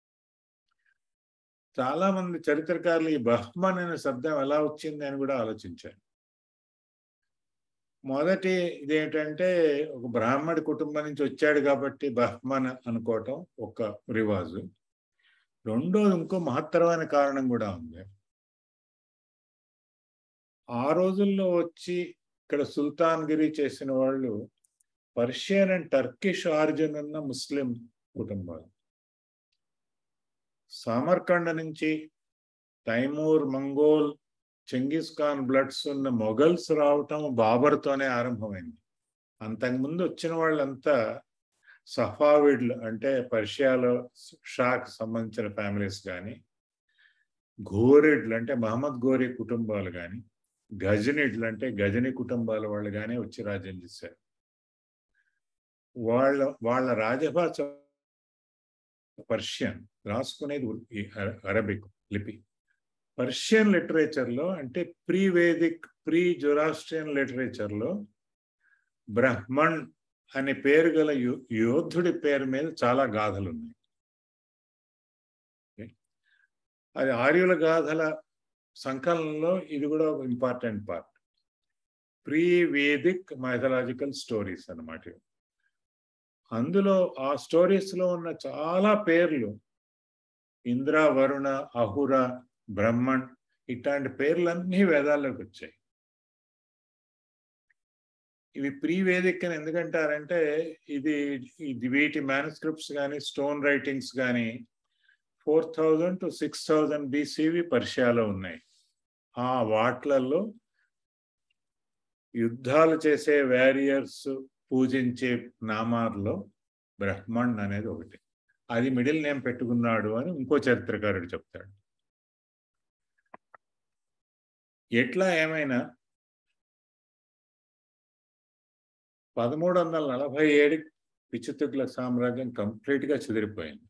చాలా మంది చరిత్రకారులు ఈ బహ్మన్ అనే శబ్దం ఎలా వచ్చింది అని కూడా ఆలోచించారు. మొదటి ఇదేంటంటే ఒక బ్రాహ్మడి కుటుంబం నుంచి వచ్చాడు కాబట్టి బహ్మన్ అనుకోవటం ఒక రివాజు. రెండోది ఇంకో మహత్తరమైన కారణం కూడా ఉంది. ఆ రోజుల్లో వచ్చి ఇక్కడ సుల్తాన్గిరి చేసిన వాళ్ళు పర్షియన్ అండ్ టర్కిష్ ఆరిజిన్ ఉన్న ముస్లిం కుటుంబాలు. సామర్కండ్ నుంచి Timur, Mongol, Genghis Khan bloods ఉన్న మొఘల్స్ రావటం బాబర్తోనే ఆరంభమైంది. అంతకుముందు వచ్చిన వాళ్ళంతా సఫావిడ్లు అంటే పర్షియాలో షాకి సంబంధించిన ఫ్యామిలీస్ కానీ, ఘోరిడ్లు అంటే మహమ్మద్ ఘోరీ కుటుంబాలు కానీ, గజనిడ్లు అంటే గజని కుటుంబాల వాళ్ళు కానీ వచ్చి రాజ్యం చేశారు. వాళ్ళ వాళ్ళ రాజభాష పర్షియన్, రాసుకునేది అరబిక్ లిపి. పర్షియన్ లిటరేచర్లో అంటే ప్రీ వేదిక్ ప్రీ జొరాస్ట్రియన్ లిటరేచర్లో బ్రహ్మణ్ అనే పేరు గల యోధుడి పేరు మీద చాలా గాథలు ఉన్నాయి. అది ఆర్యుల గాథల సంకలనంలో ఇది కూడా ఒక important part. Pre Vedic mythological stories అన్నమాట. అందులో ఆ స్టోరీస్లో ఉన్న చాలా పేర్లు ఇంద్ర, వరుణ, అహుర, బ్రహ్మణ్ ఇట్లాంటి పేర్లన్నీ వేదాల్లోకి వచ్చాయి. ఇవి ప్రీ వేదిక్ అని ఎందుకంటారంటే ఇది ఇది వీటి మ్యానుస్క్రిప్ట్స్ కానీ స్టోన్ రైటింగ్స్ కానీ four thousand to six thousand బీసీవి పర్షియాలో ఉన్నాయి. ఆ వాట్లలో యుద్ధాలు చేసే వారియర్స్ పూజించే నామాల్లో బ్రహ్మణ్ అనేది ఒకటి. అది మిడిల్ నేమ్ పెట్టుకున్నాడు అని ఇంకో చరిత్రకారుడు చెప్తాడు. ఎట్లా ఏమైనా పదమూడు వందల నలభై ఏడు పిచ్చి తుగ్లక్ సామ్రాజ్యం కంప్లీట్గా చెదిరిపోయింది.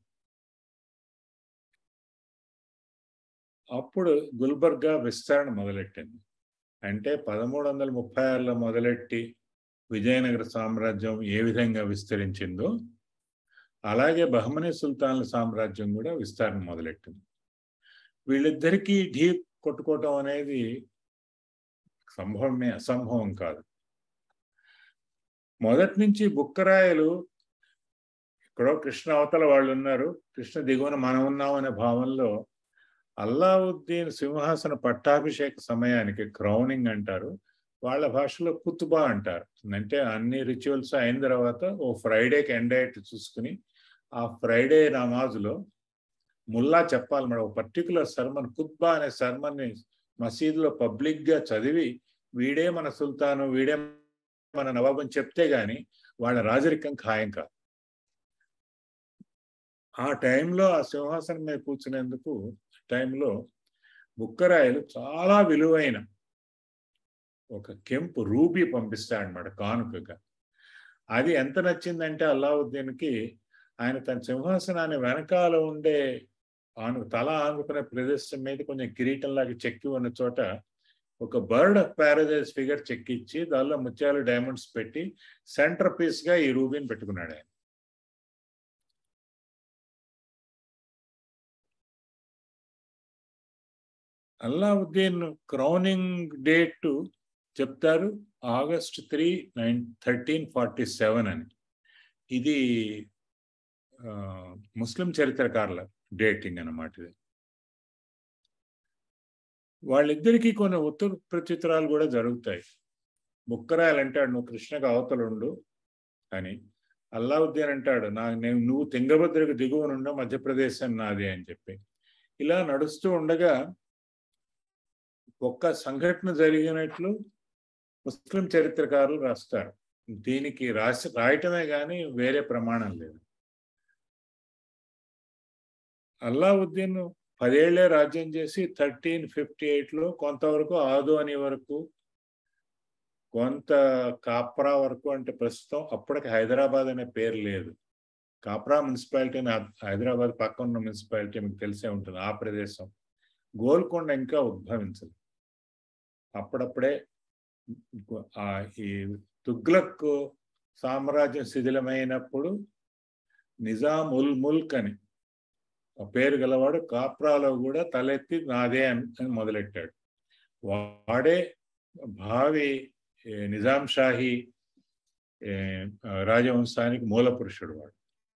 అప్పుడు గుల్బర్గా విస్తరణ మొదలెట్టింది. అంటే పదమూడు వందల ముప్పై ఆరులో మొదలెట్టి విజయనగర సామ్రాజ్యం ఏ విధంగా విస్తరించిందో అలాగే బహమనీ సుల్తాన్ల సామ్రాజ్యం కూడా విస్తరణ మొదలెట్టింది. వీళ్ళిద్దరికీ ఢీ కొట్టుకోవటం అనేది సంభవమే, అసంభవం కాదు. మొదటి నుంచి బుక్కరాయలు ఎక్కడో కృష్ణ అవతల వాళ్ళు ఉన్నారు, కృష్ణ దిగువన మనం ఉన్నాం అనే భావంలో అల్లావుద్దీన్ సింహాసన పట్టాభిషేక సమయానికి క్రౌనింగ్ అంటారు, వాళ్ళ భాషలో కుతుబా అంటారు. అంటే అన్ని రిచువల్స్ అయిన తర్వాత ఓ ఫ్రైడేకి ఎండ్ అయ్యేట్టు చూసుకుని ఆ ఫ్రైడే నమాజులో ముల్లా చెప్పాలి మేడం ఒక పర్టికులర్ సర్మన్, కుత్బా అనే సర్మన్ని మసీదులో పబ్లిక్గా చదివి వీడే మన సుల్తాను, వీడే మన నవాబు అని చెప్తే గాని వాళ్ళ రాజరికం ఖాయం కాదు. ఆ టైంలో ఆ సింహాసనం మీద కూర్చునేందుకు టైంలో బుక్కరాయలు చాలా విలువైన ఒక కెంపు రూబీ పంపిస్తాడనమాట కానుకగా. అది ఎంత నచ్చిందంటే అల్లావుద్దీన్కి ఆయన తన సింహాసనాన్ని వెనకాల ఉండే ఆను తల ఆనుకునే ప్రదేశం మీద కొంచెం కిరీటంలాగా చెక్కి ఉన్న చోట ఒక బర్డ్ ఆఫ్ ప్యారడైజ్ ఫిగర్ చెక్కిచ్చి దానిలో ముత్యాలు డైమండ్స్ పెట్టి సెంటర్ పీస్ గా ఈ రూబీని పెట్టుకున్నాడు ఆయన. అల్లావుద్దీన్ క్రౌనింగ్ డేట్ చెప్తారు August three nine thirteen forty seven అని. ఇది ముస్లిం చరిత్రకారుల డేటింగ్ అన్నమాట. ఇది వాళ్ళిద్దరికీ కొన్ని ఉత్తర ప్రత్యుత్తరాలు కూడా జరుగుతాయి. బుక్కరాయలు అంటాడు, నువ్వు కృష్ణకు అవతలుండు అని. అల్లావుద్దీన్ అంటాడు, నా నేను నువ్వు తుంగభద్రకు దిగువనుండ మధ్యప్రదేశ్ అని నాది అని చెప్పి. ఇలా నడుస్తూ ఉండగా ఒక్క సంఘటన జరిగినట్లు ముస్లిం చరిత్రకారులు రాస్తారు. దీనికి రాసి రాయటమే కానీ వేరే ప్రమాణం లేదు. అల్లావుద్దీన్ పదేళ్లే రాజ్యం చేసి థర్టీన్ ఫిఫ్టీ ఎయిట్లో కొంతవరకు ఆదోని వరకు, కొంత కాప్రా వరకు, అంటే ప్రస్తుతం అప్పటికి హైదరాబాద్ అనే పేరు లేదు. కాప్రా మున్సిపాలిటీ హైదరాబాద్ పక్కన ఉన్న మున్సిపాలిటీ మీకు తెలిసే ఉంటుంది. ఆ ప్రదేశం గోల్కొండ ఇంకా ఉద్భవించదు. అప్పుడప్పుడే ఈ తుగ్లక్ సామ్రాజ్యం శిథిలమైనప్పుడు నిజాం ఉల్ ముల్క్ అని పేరు గలవాడు కాప్రాలో కూడా తలెత్తి నాదే అని మొదలెట్టాడు. వాడే భావి నిజాం షాహీ రాజవంశానికి మూల పురుషుడు. వాడు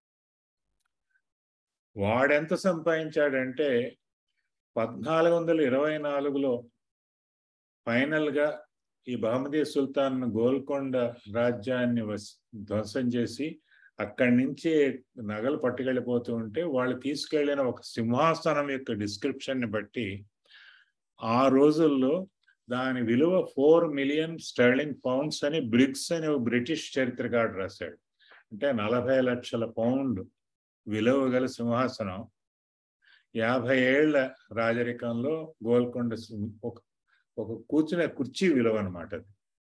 వాడెంత సంపాదించాడంటే పద్నాలుగు వందల ఇరవై నాలుగులో ఫైనల్గా ఈ బహమదీ సుల్తాన్ గోల్కొండ రాజ్యాన్ని ధ్వంసం చేసి అక్కడి నుంచి నగలు పట్టుకెళ్ళిపోతూ ఉంటే వాళ్ళు తీసుకెళ్లిన ఒక సింహాసనం యొక్క డిస్క్రిప్షన్ని బట్టి ఆ రోజుల్లో దాని విలువ ఫోర్ మిలియన్ స్టర్లింగ్ పౌండ్స్ అని బ్రిగ్స్ అని ఒక బ్రిటిష్ చరిత్రకారుడు రాశాడు. అంటే నలభై లక్షల పౌండ్ విలువ గల సింహాసనం యాభై ఏళ్ల రాజరికంలో గోల్కొండ ఒక ఒక కూర్చునే కుర్చీ విలువ అనమాట. అది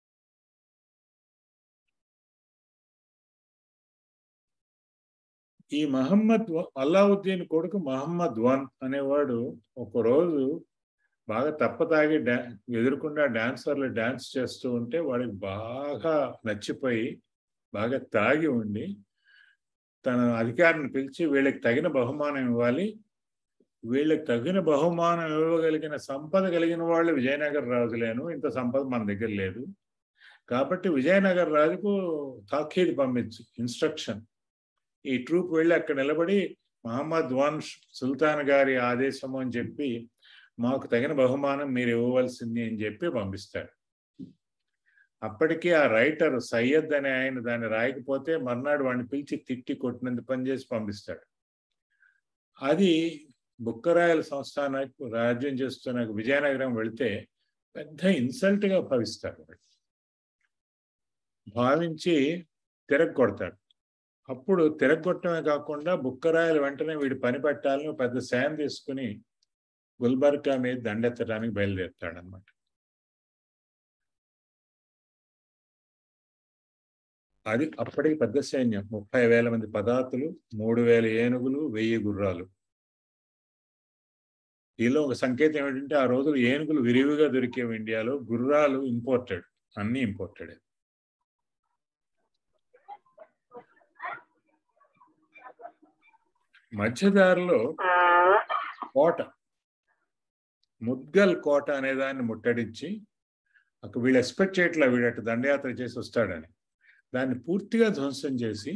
ఈ మహమ్మద్ అల్లావుద్దీన్ కొడుకు మహమ్మద్ వన్ అనేవాడు ఒకరోజు బాగా తప్పతాగి డా ఎదురుకుండా డాన్సర్లు డాన్స్ చేస్తూ ఉంటే వాడికి బాగా నచ్చిపోయి బాగా తాగి ఉండి తన అధికారిని పిలిచి వీళ్ళకి తగిన బహుమానం ఇవ్వాలి, వీళ్ళకి తగిన బహుమానం ఇవ్వగలిగిన సంపద కలిగిన వాళ్ళు విజయనగర రాజులేను, ఇంత సంపద మన దగ్గర లేదు కాబట్టి విజయనగర రాజుకు తాఖీద్ పంపించు, ఇన్స్ట్రక్షన్. ఈ ట్రూప్ వెళ్ళి అక్కడ నిలబడి మహమ్మద్ వన్ సుల్తాన్ గారి ఆదేశము అని చెప్పి మాకు తగిన బహుమానం మీరు ఇవ్వవలసింది అని చెప్పి పంపిస్తాడు. అప్పటికీ ఆ రైటర్ సయ్యద్ అనే ఆయన దాన్ని రాయకపోతే మర్నాడు వాడిని పిలిచి తిట్టి కొట్టినంత పనిచేసి పంపిస్తాడు. అది బుక్కరాయల సంస్థానానికి రాజ్యం చేస్తున్న విజయనగరం వెళితే పెద్ద ఇన్సల్ట్గా భావిస్తాడు. భావించి తిరగొడతాడు. అప్పుడు తిరగొట్టడమే కాకుండా బుక్కరాయలు వెంటనే వీడి పని పెట్టాలని పెద్ద శాన్ తీసుకుని గుల్బర్గా మీద దండెత్తడానికి బయలుదేరుతాడు అనమాట. అది అప్పటికి పెద్ద సైన్యం, ముప్పై వేల మంది పదాతులు, మూడు వేల ఏనుగులు, వెయ్యి గుర్రాలు. దీనిలో ఒక సంకేతం ఏమిటంటే ఆ రోజులు ఏనుగులు విరివిగా దొరికేవి ఇండియాలో, గుర్రాలు ఇంపోర్టెడ్, అన్ని ఇంపోర్టెడ్. మధ్యదారిలో కోట, ముద్గల్ కోట అనే దాన్ని ముట్టడించి, అక్కడ వీళ్ళు ఎక్స్పెక్ట్ చేయట్లా వీడట దండయాత్ర చేసి వస్తాడని, దాన్ని పూర్తిగా ధ్వంసం చేసి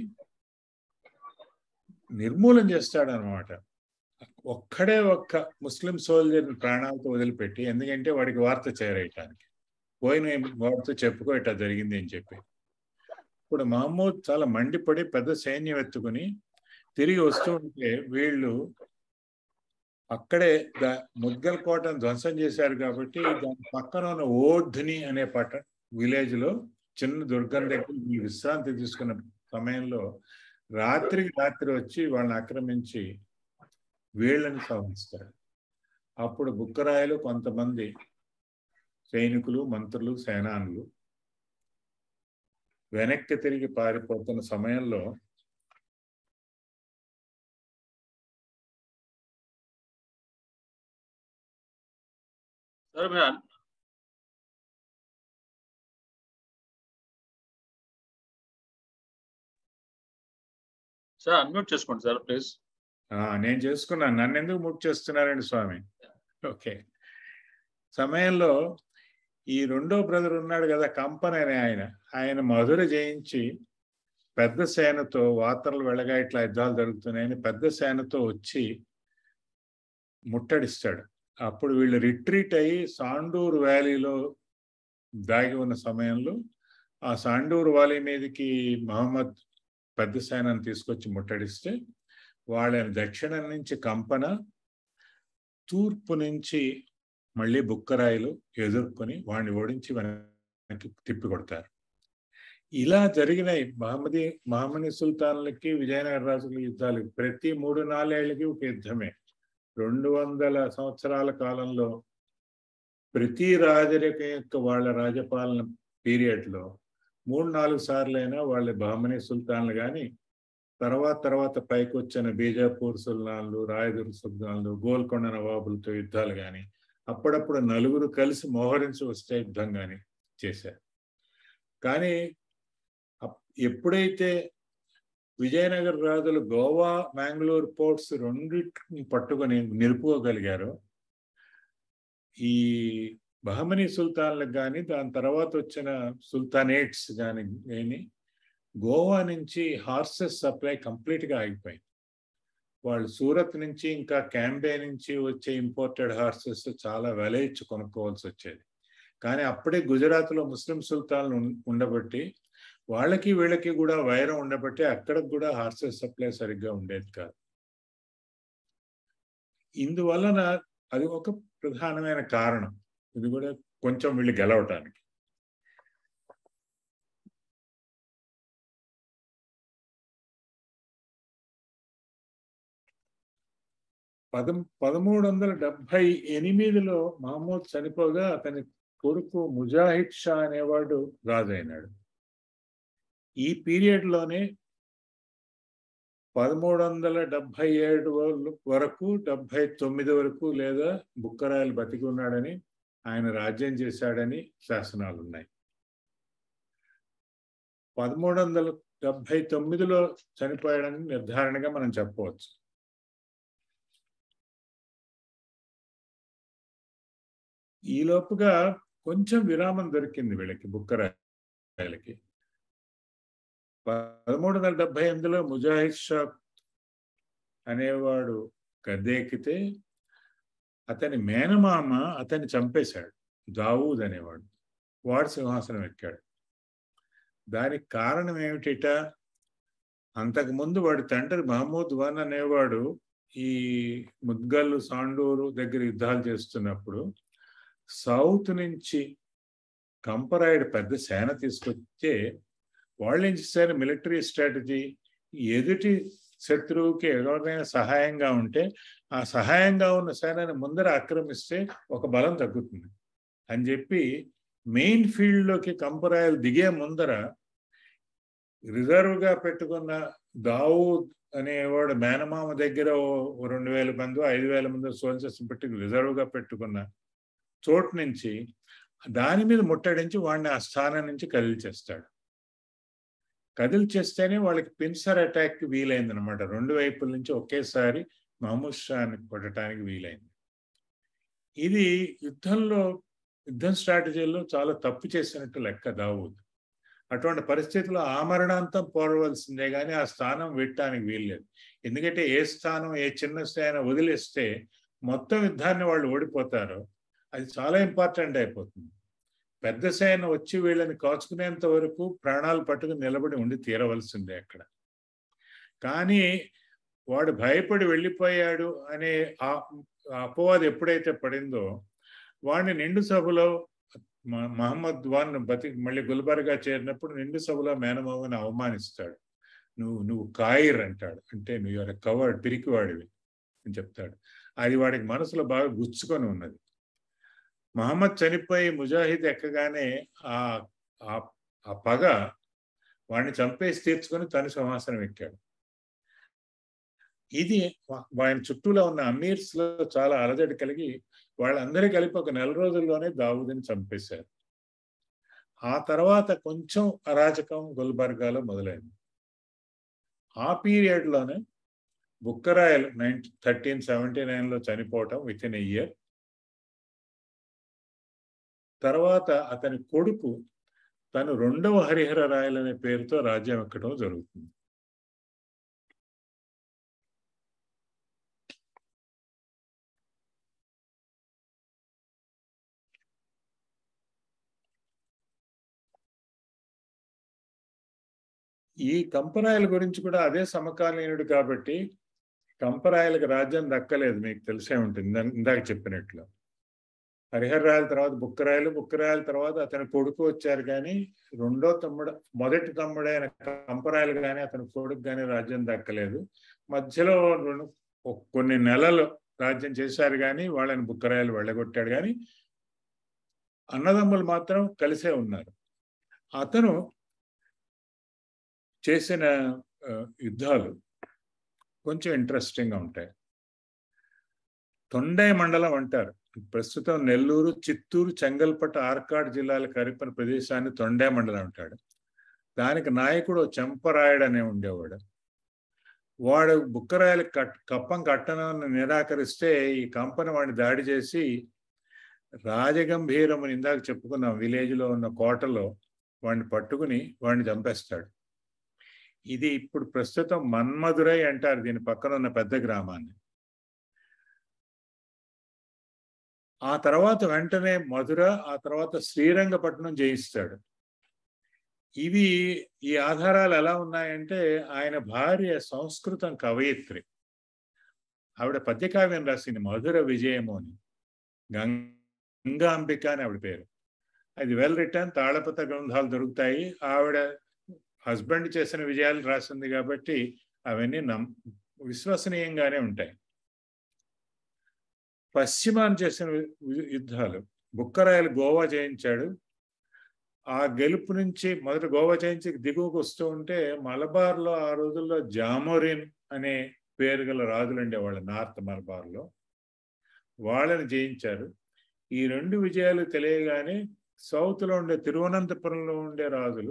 నిర్మూలన చేస్తాడనమాట. ఒక్కడే ఒక్క ముస్లిం సోల్జర్ని ప్రాణాలతో వదిలిపెట్టి, ఎందుకంటే వాడికి వార్త చేరేయటానికి, పోయిన వాడితో చెప్పుకో ఇట్లా జరిగింది అని చెప్పి. ఇప్పుడు మహమ్మద్ చాలా మండిపడి పెద్ద సైన్యం ఎత్తుకుని తిరిగి వస్తూ ఉంటే వీళ్ళు అక్కడే దా ముద్గల్ కోటను ధ్వంసం చేశారు కాబట్టి దాని పక్కన ఉన్న ఓధ్ని అనే పట్ట విలేజ్ లో చిన్న దుర్గం దగ్గర ఈ విశ్రాంతి తీసుకున్న సమయంలో రాత్రికి రాత్రి వచ్చి వాళ్ళని ఆక్రమించి వీళ్ళని సంహరిస్తారు. అప్పుడు బుక్కరాయలు కొంతమంది సైనికులు, మంత్రులు, సేనానులు వెనక్కి తిరిగి పారిపోతున్న సమయంలో సార్ మీరు సార్ అన్మ్యూట్ చేసుకోండి సార్ ప్లీజ్. నేను చేసుకున్నాను, నన్ను ఎందుకు మ్యూట్ చేస్తున్నారండి స్వామి? ఓకే. సమయంలో ఈ రెండో బ్రదర్ ఉన్నాడు కదా కంపన్ అనే ఆయన, ఆయన మధుర జయించి పెద్ద సేనతో వార్తలు వెళ్ళగా ఇట్లా యుద్ధాలు జరుగుతున్నాయని పెద్ద సేనతో వచ్చి ముట్టడిస్తాడు. అప్పుడు వీళ్ళు రిట్రీట్ అయ్యి సాండూరు వ్యాలీలో దాగి ఉన్న సమయంలో ఆ సాండూరు వ్యాలీ మీదకి మహమ్మద్ పెద్ద సైన్యాన్ని తీసుకొచ్చి ముట్టడిస్తే వాళ్ళని దక్షిణం నుంచి కంపన, తూర్పు నుంచి మళ్ళీ బుక్కరాయిలు ఎదుర్కొని వాడిని ఓడించి వెనక్కి తిప్పి కొడతారు. ఇలా జరిగినాయి మహమ్మదీ మహమ్మదీ సుల్తాన్లకి విజయనగర రాజుల యుద్ధాలు. ప్రతి మూడు నాలుగేళ్లకి ఒక యుద్ధమే. రెండు వందల సంవత్సరాల కాలంలో ప్రతి రాజరికం యొక్క వాళ్ళ రాజపాలన పీరియడ్లో మూడు నాలుగు సార్లైనా వాళ్ళ బహమనీ సుల్తాన్లు కానీ, తర్వాత తర్వాత పైకి వచ్చిన బీజాపూర్ సుల్తాన్లు, రాయదుర్ సుల్తాన్లు, గోల్కొండ నవాబులతో యుద్ధాలు కానీ, అప్పుడప్పుడు నలుగురు కలిసి మోహరించి వస్తే యుద్ధం కానీ చేశారు. కానీ ఎప్పుడైతే విజయనగర రాజులు గోవా, మ్యాంగ్లూరు పోర్ట్స్ రెండింటిని పట్టుకొని నిలుపుకోగలిగారో, ఈ బహమనీ సుల్తాన్లకు కానీ దాని తర్వాత వచ్చిన సుల్తానేట్స్ కానీ కానీ గోవా నుంచి హార్సెస్ సప్లై కంప్లీట్గా ఆగిపోయింది. వాళ్ళు సూరత్ నుంచి ఇంకా క్యాంబే నుంచి వచ్చే ఇంపోర్టెడ్ హార్సెస్ చాలా వెల ఇచ్చి కొనుక్కోవాల్సి వచ్చేది. కానీ అప్పుడే గుజరాత్లో ముస్లిం సుల్తాన్లు ఉండబట్టి వాళ్ళకి వీళ్ళకి కూడా వైరం ఉండబట్టి అక్కడికి కూడా హార్సెస్ సప్లై సరిగ్గా ఉండేది కాదు. ఇందువలన అది ఒక ప్రధానమైన కారణం. ఇది కూడా కొంచెం వీళ్ళు గెలవటానికి. పద పదమూడు వందల డెబ్బై ఎనిమిదిలో మహమ్మద్ చనిపోగా అతని కొడుకు ముజాహిద్ షా అనేవాడు రాజైనాడు. ఈ పీరియడ్లోనే పదమూడు వందల డెబ్బై ఏడు వరకు డెబ్బై తొమ్మిది వరకు లేదా బుక్కరాయలు బతికి ఉన్నాడని, ఆయన రాజ్యం చేశాడని శాసనాలు ఉన్నాయి. పదమూడు వందల డెబ్బై తొమ్మిదిలో చనిపోయాడని నిర్ధారణగా మనం చెప్పవచ్చు. ఈలోపుగా కొంచెం విరామం దొరికింది వీళ్ళకి, బుక్కరాయలకి. పదమూడు వందల డెబ్బై ఎనిమిదిలో ముజాహిద్ షా అనేవాడు గద్దెక్కితే అతని మేనమామ అతన్ని చంపేశాడు, దావూద్ అనేవాడు. వాడు సింహాసనం ఎక్కాడు. దానికి కారణం ఏమిటిట? అంతకుముందు వాడి తండ్రి మహమూద్ వన్ అనేవాడు ఈ ముద్గల్లు, సాండూరు దగ్గర యుద్ధాలు చేస్తున్నప్పుడు సౌత్ నుంచి కంపరాయుడు పెద్ద సేన తీసుకొచ్చే వాళ్ళు ఏం చేశారు, మిలిటరీ స్ట్రాటజీ, ఎదుటి శత్రువుకి ఎవరైనా సహాయంగా ఉంటే ఆ సహాయంగా ఉన్న సేనని ముందర ఆక్రమిస్తే ఒక బలం తగ్గుతుంది అని చెప్పి మెయిన్ ఫీల్డ్లోకి కంపరాయలు దిగే ముందర రిజర్వ్గా పెట్టుకున్న దావూద్ అనేవాడు మేనమామ దగ్గర రెండు వేల మంది ఐదు వేల మంది సోల్జర్స్ పెట్టి రిజర్వ్గా పెట్టుకున్న చోటు నుంచి దాని మీద ముట్టడించి వాడిని ఆ స్థానం నుంచి కదిలిచేస్తాడు. కదిలిచేస్తేనే వాళ్ళకి పిన్సర్ అటాక్ వీలైంది అనమాట. రెండు వైపుల నుంచి ఒకేసారి మహమూద్ షాని కొట్టడానికి వీలైంది. ఇది యుద్ధంలో యుద్ధం స్ట్రాటజీలో చాలా తప్పు చేసినట్టు లెక్క దావూద్. అటువంటి పరిస్థితుల్లో ఆమరణాంతం పోరవలసిందే కానీ ఆ స్థానం పెట్టడానికి వీల్లేదు. ఎందుకంటే ఏ స్థానం ఏ చిన్న స్థానం వదిలేస్తే మొత్తం యుద్ధాన్ని వాళ్ళు ఓడిపోతారో అది చాలా ఇంపార్టెంట్ అయిపోతుంది. పెద్ద సేన వచ్చి వీళ్ళని కాచుకునేంత వరకు ప్రాణాలు పట్టుకుని నిలబడి ఉండి తీరవలసిందే అక్కడ. కానీ వాడు భయపడి వెళ్ళిపోయాడు అనే ఆ అపవాదు ఎప్పుడైతే పడిందో వాడిని నిండు సభలో మహమ్మద్ వన్ బతి మళ్ళీ గుల్బర్గా చేరినప్పుడు నిండు సభలో మేనమామని అవమానిస్తాడు. నువ్వు నువ్వు కాయిర్ అంటాడు, అంటే నువ్వు ఎవరు కవర్డ్ పిరికివాడివి అని చెప్తాడు. అది వాడికి మనసులో బాగా గుచ్చుకొని ఉన్నది. మహమ్మద్ చనిపోయి ముజాహిద్ ఎక్కగానే ఆ ఆ పగ వాడిని చంపేసి తీర్చుకొని తను సింహాసనం ఎక్కాడు. ఇది ఆయన చుట్టూలో ఉన్న అమీర్స్ లో చాలా అలజడి కలిగి వాళ్ళందరూ కలిపి ఒక నెల రోజుల్లోనే దావూద్ని చంపేశారు. ఆ తర్వాత కొంచెం అరాచకం గుల్బర్గాలో మొదలైంది. ఆ పీరియడ్లోనే బుక్కరాయలు నైన్టీన్ థర్టీన్ సెవెంటీ నైన్లో చనిపోవటం విత్ ఇన్ ఎ ఇయర్. తర్వాత అతని కొడుకు తను రెండవ హరిహర రాయలు అనే పేరుతో రాజ్యం ఎక్కడం జరుగుతుంది. ఈ కంపరాయల గురించి కూడా అదే సమకాలీనుడు కాబట్టి కంపరాయలకు రాజ్యం దక్కలేదు, మీకు తెలిసే ఉంటుంది ఇందాక చెప్పినట్లు. హరిహరరాయల తర్వాత బుక్కరాయలు, బుక్కరాయల తర్వాత అతని కొడుకు వచ్చారు, కానీ రెండో తమ్ముడు మొదటి తమ్ముడైన కంపరాయలు కానీ అతని కొడుకు కానీ రాజ్యం దక్కలేదు. మధ్యలో కొన్ని నెలలు రాజ్యం చేశారు, కానీ వాళ్ళని బుక్కరాయలు వెళ్ళగొట్టాడు, కానీ అన్నదమ్ములు మాత్రం కలిసే ఉన్నారు. అతను చేసిన యుద్ధాలు కొంచెం ఇంట్రెస్టింగ్గా ఉంటాయి. తొండై మండలం అంటారు. ప్రస్తుతం నెల్లూరు, చిత్తూరు, చెంగల్పట్టు, ఆర్కాడ్ జిల్లాల కలిపిన ప్రదేశాన్ని తొండై మండలం అంటాడు. దానికి నాయకుడు చెంపరాయుడు అనే ఉండేవాడు. వాడు బుక్కరాయలు కట్ కప్పం కట్టనాన్ని నిరాకరిస్తే ఈ కంపెనీ వాడిని దాడి చేసి రాజగంభీరం అని ఇందాక చెప్పుకున్నాం, విలేజ్లో ఉన్న కోటలో వాడిని పట్టుకుని వాడిని చంపేస్తాడు. ఇది ఇప్పుడు ప్రస్తుతం మన్మధురై అంటారు దీని పక్కన ఉన్న పెద్ద గ్రామాన్ని. ఆ తర్వాత వెంటనే మధుర, ఆ తర్వాత శ్రీరంగపట్నం జయిస్తాడు. ఇవి ఈ ఆధారాలు ఎలా ఉన్నాయంటే, ఆయన భార్య సంస్కృతం కవయిత్రి, ఆవిడ పద్యకావ్యం రాసింది మధుర విజయము అని, గంగాంబిక అని ఆవిడ పేరు. అది వెల్ రిటర్న్, తాళపత్ర గ్రంథాలు దొరుకుతాయి. ఆవిడ హస్బెండ్ చేసిన విజయాలు రాసింది కాబట్టి అవన్నీ నమ్ విశ్వసనీయంగానే ఉంటాయి. పశ్చిమాన్ని చేసిన యుద్ధాలు, బుక్కరాయలు గోవా జయించాడు. ఆ గెలుపు నుంచి మొదట గోవా జయించి దిగువకు వస్తూ ఉంటే మలబార్లో ఆ రోజుల్లో జామోరిన్ అనే పేరు గల రాజులు ఉండేవాళ్ళు నార్త్ మలబార్లో, వాళ్ళని జయించారు. ఈ రెండు విజయాలు తెలియగానే సౌత్లో ఉండే తిరువనంతపురంలో ఉండే రాజులు,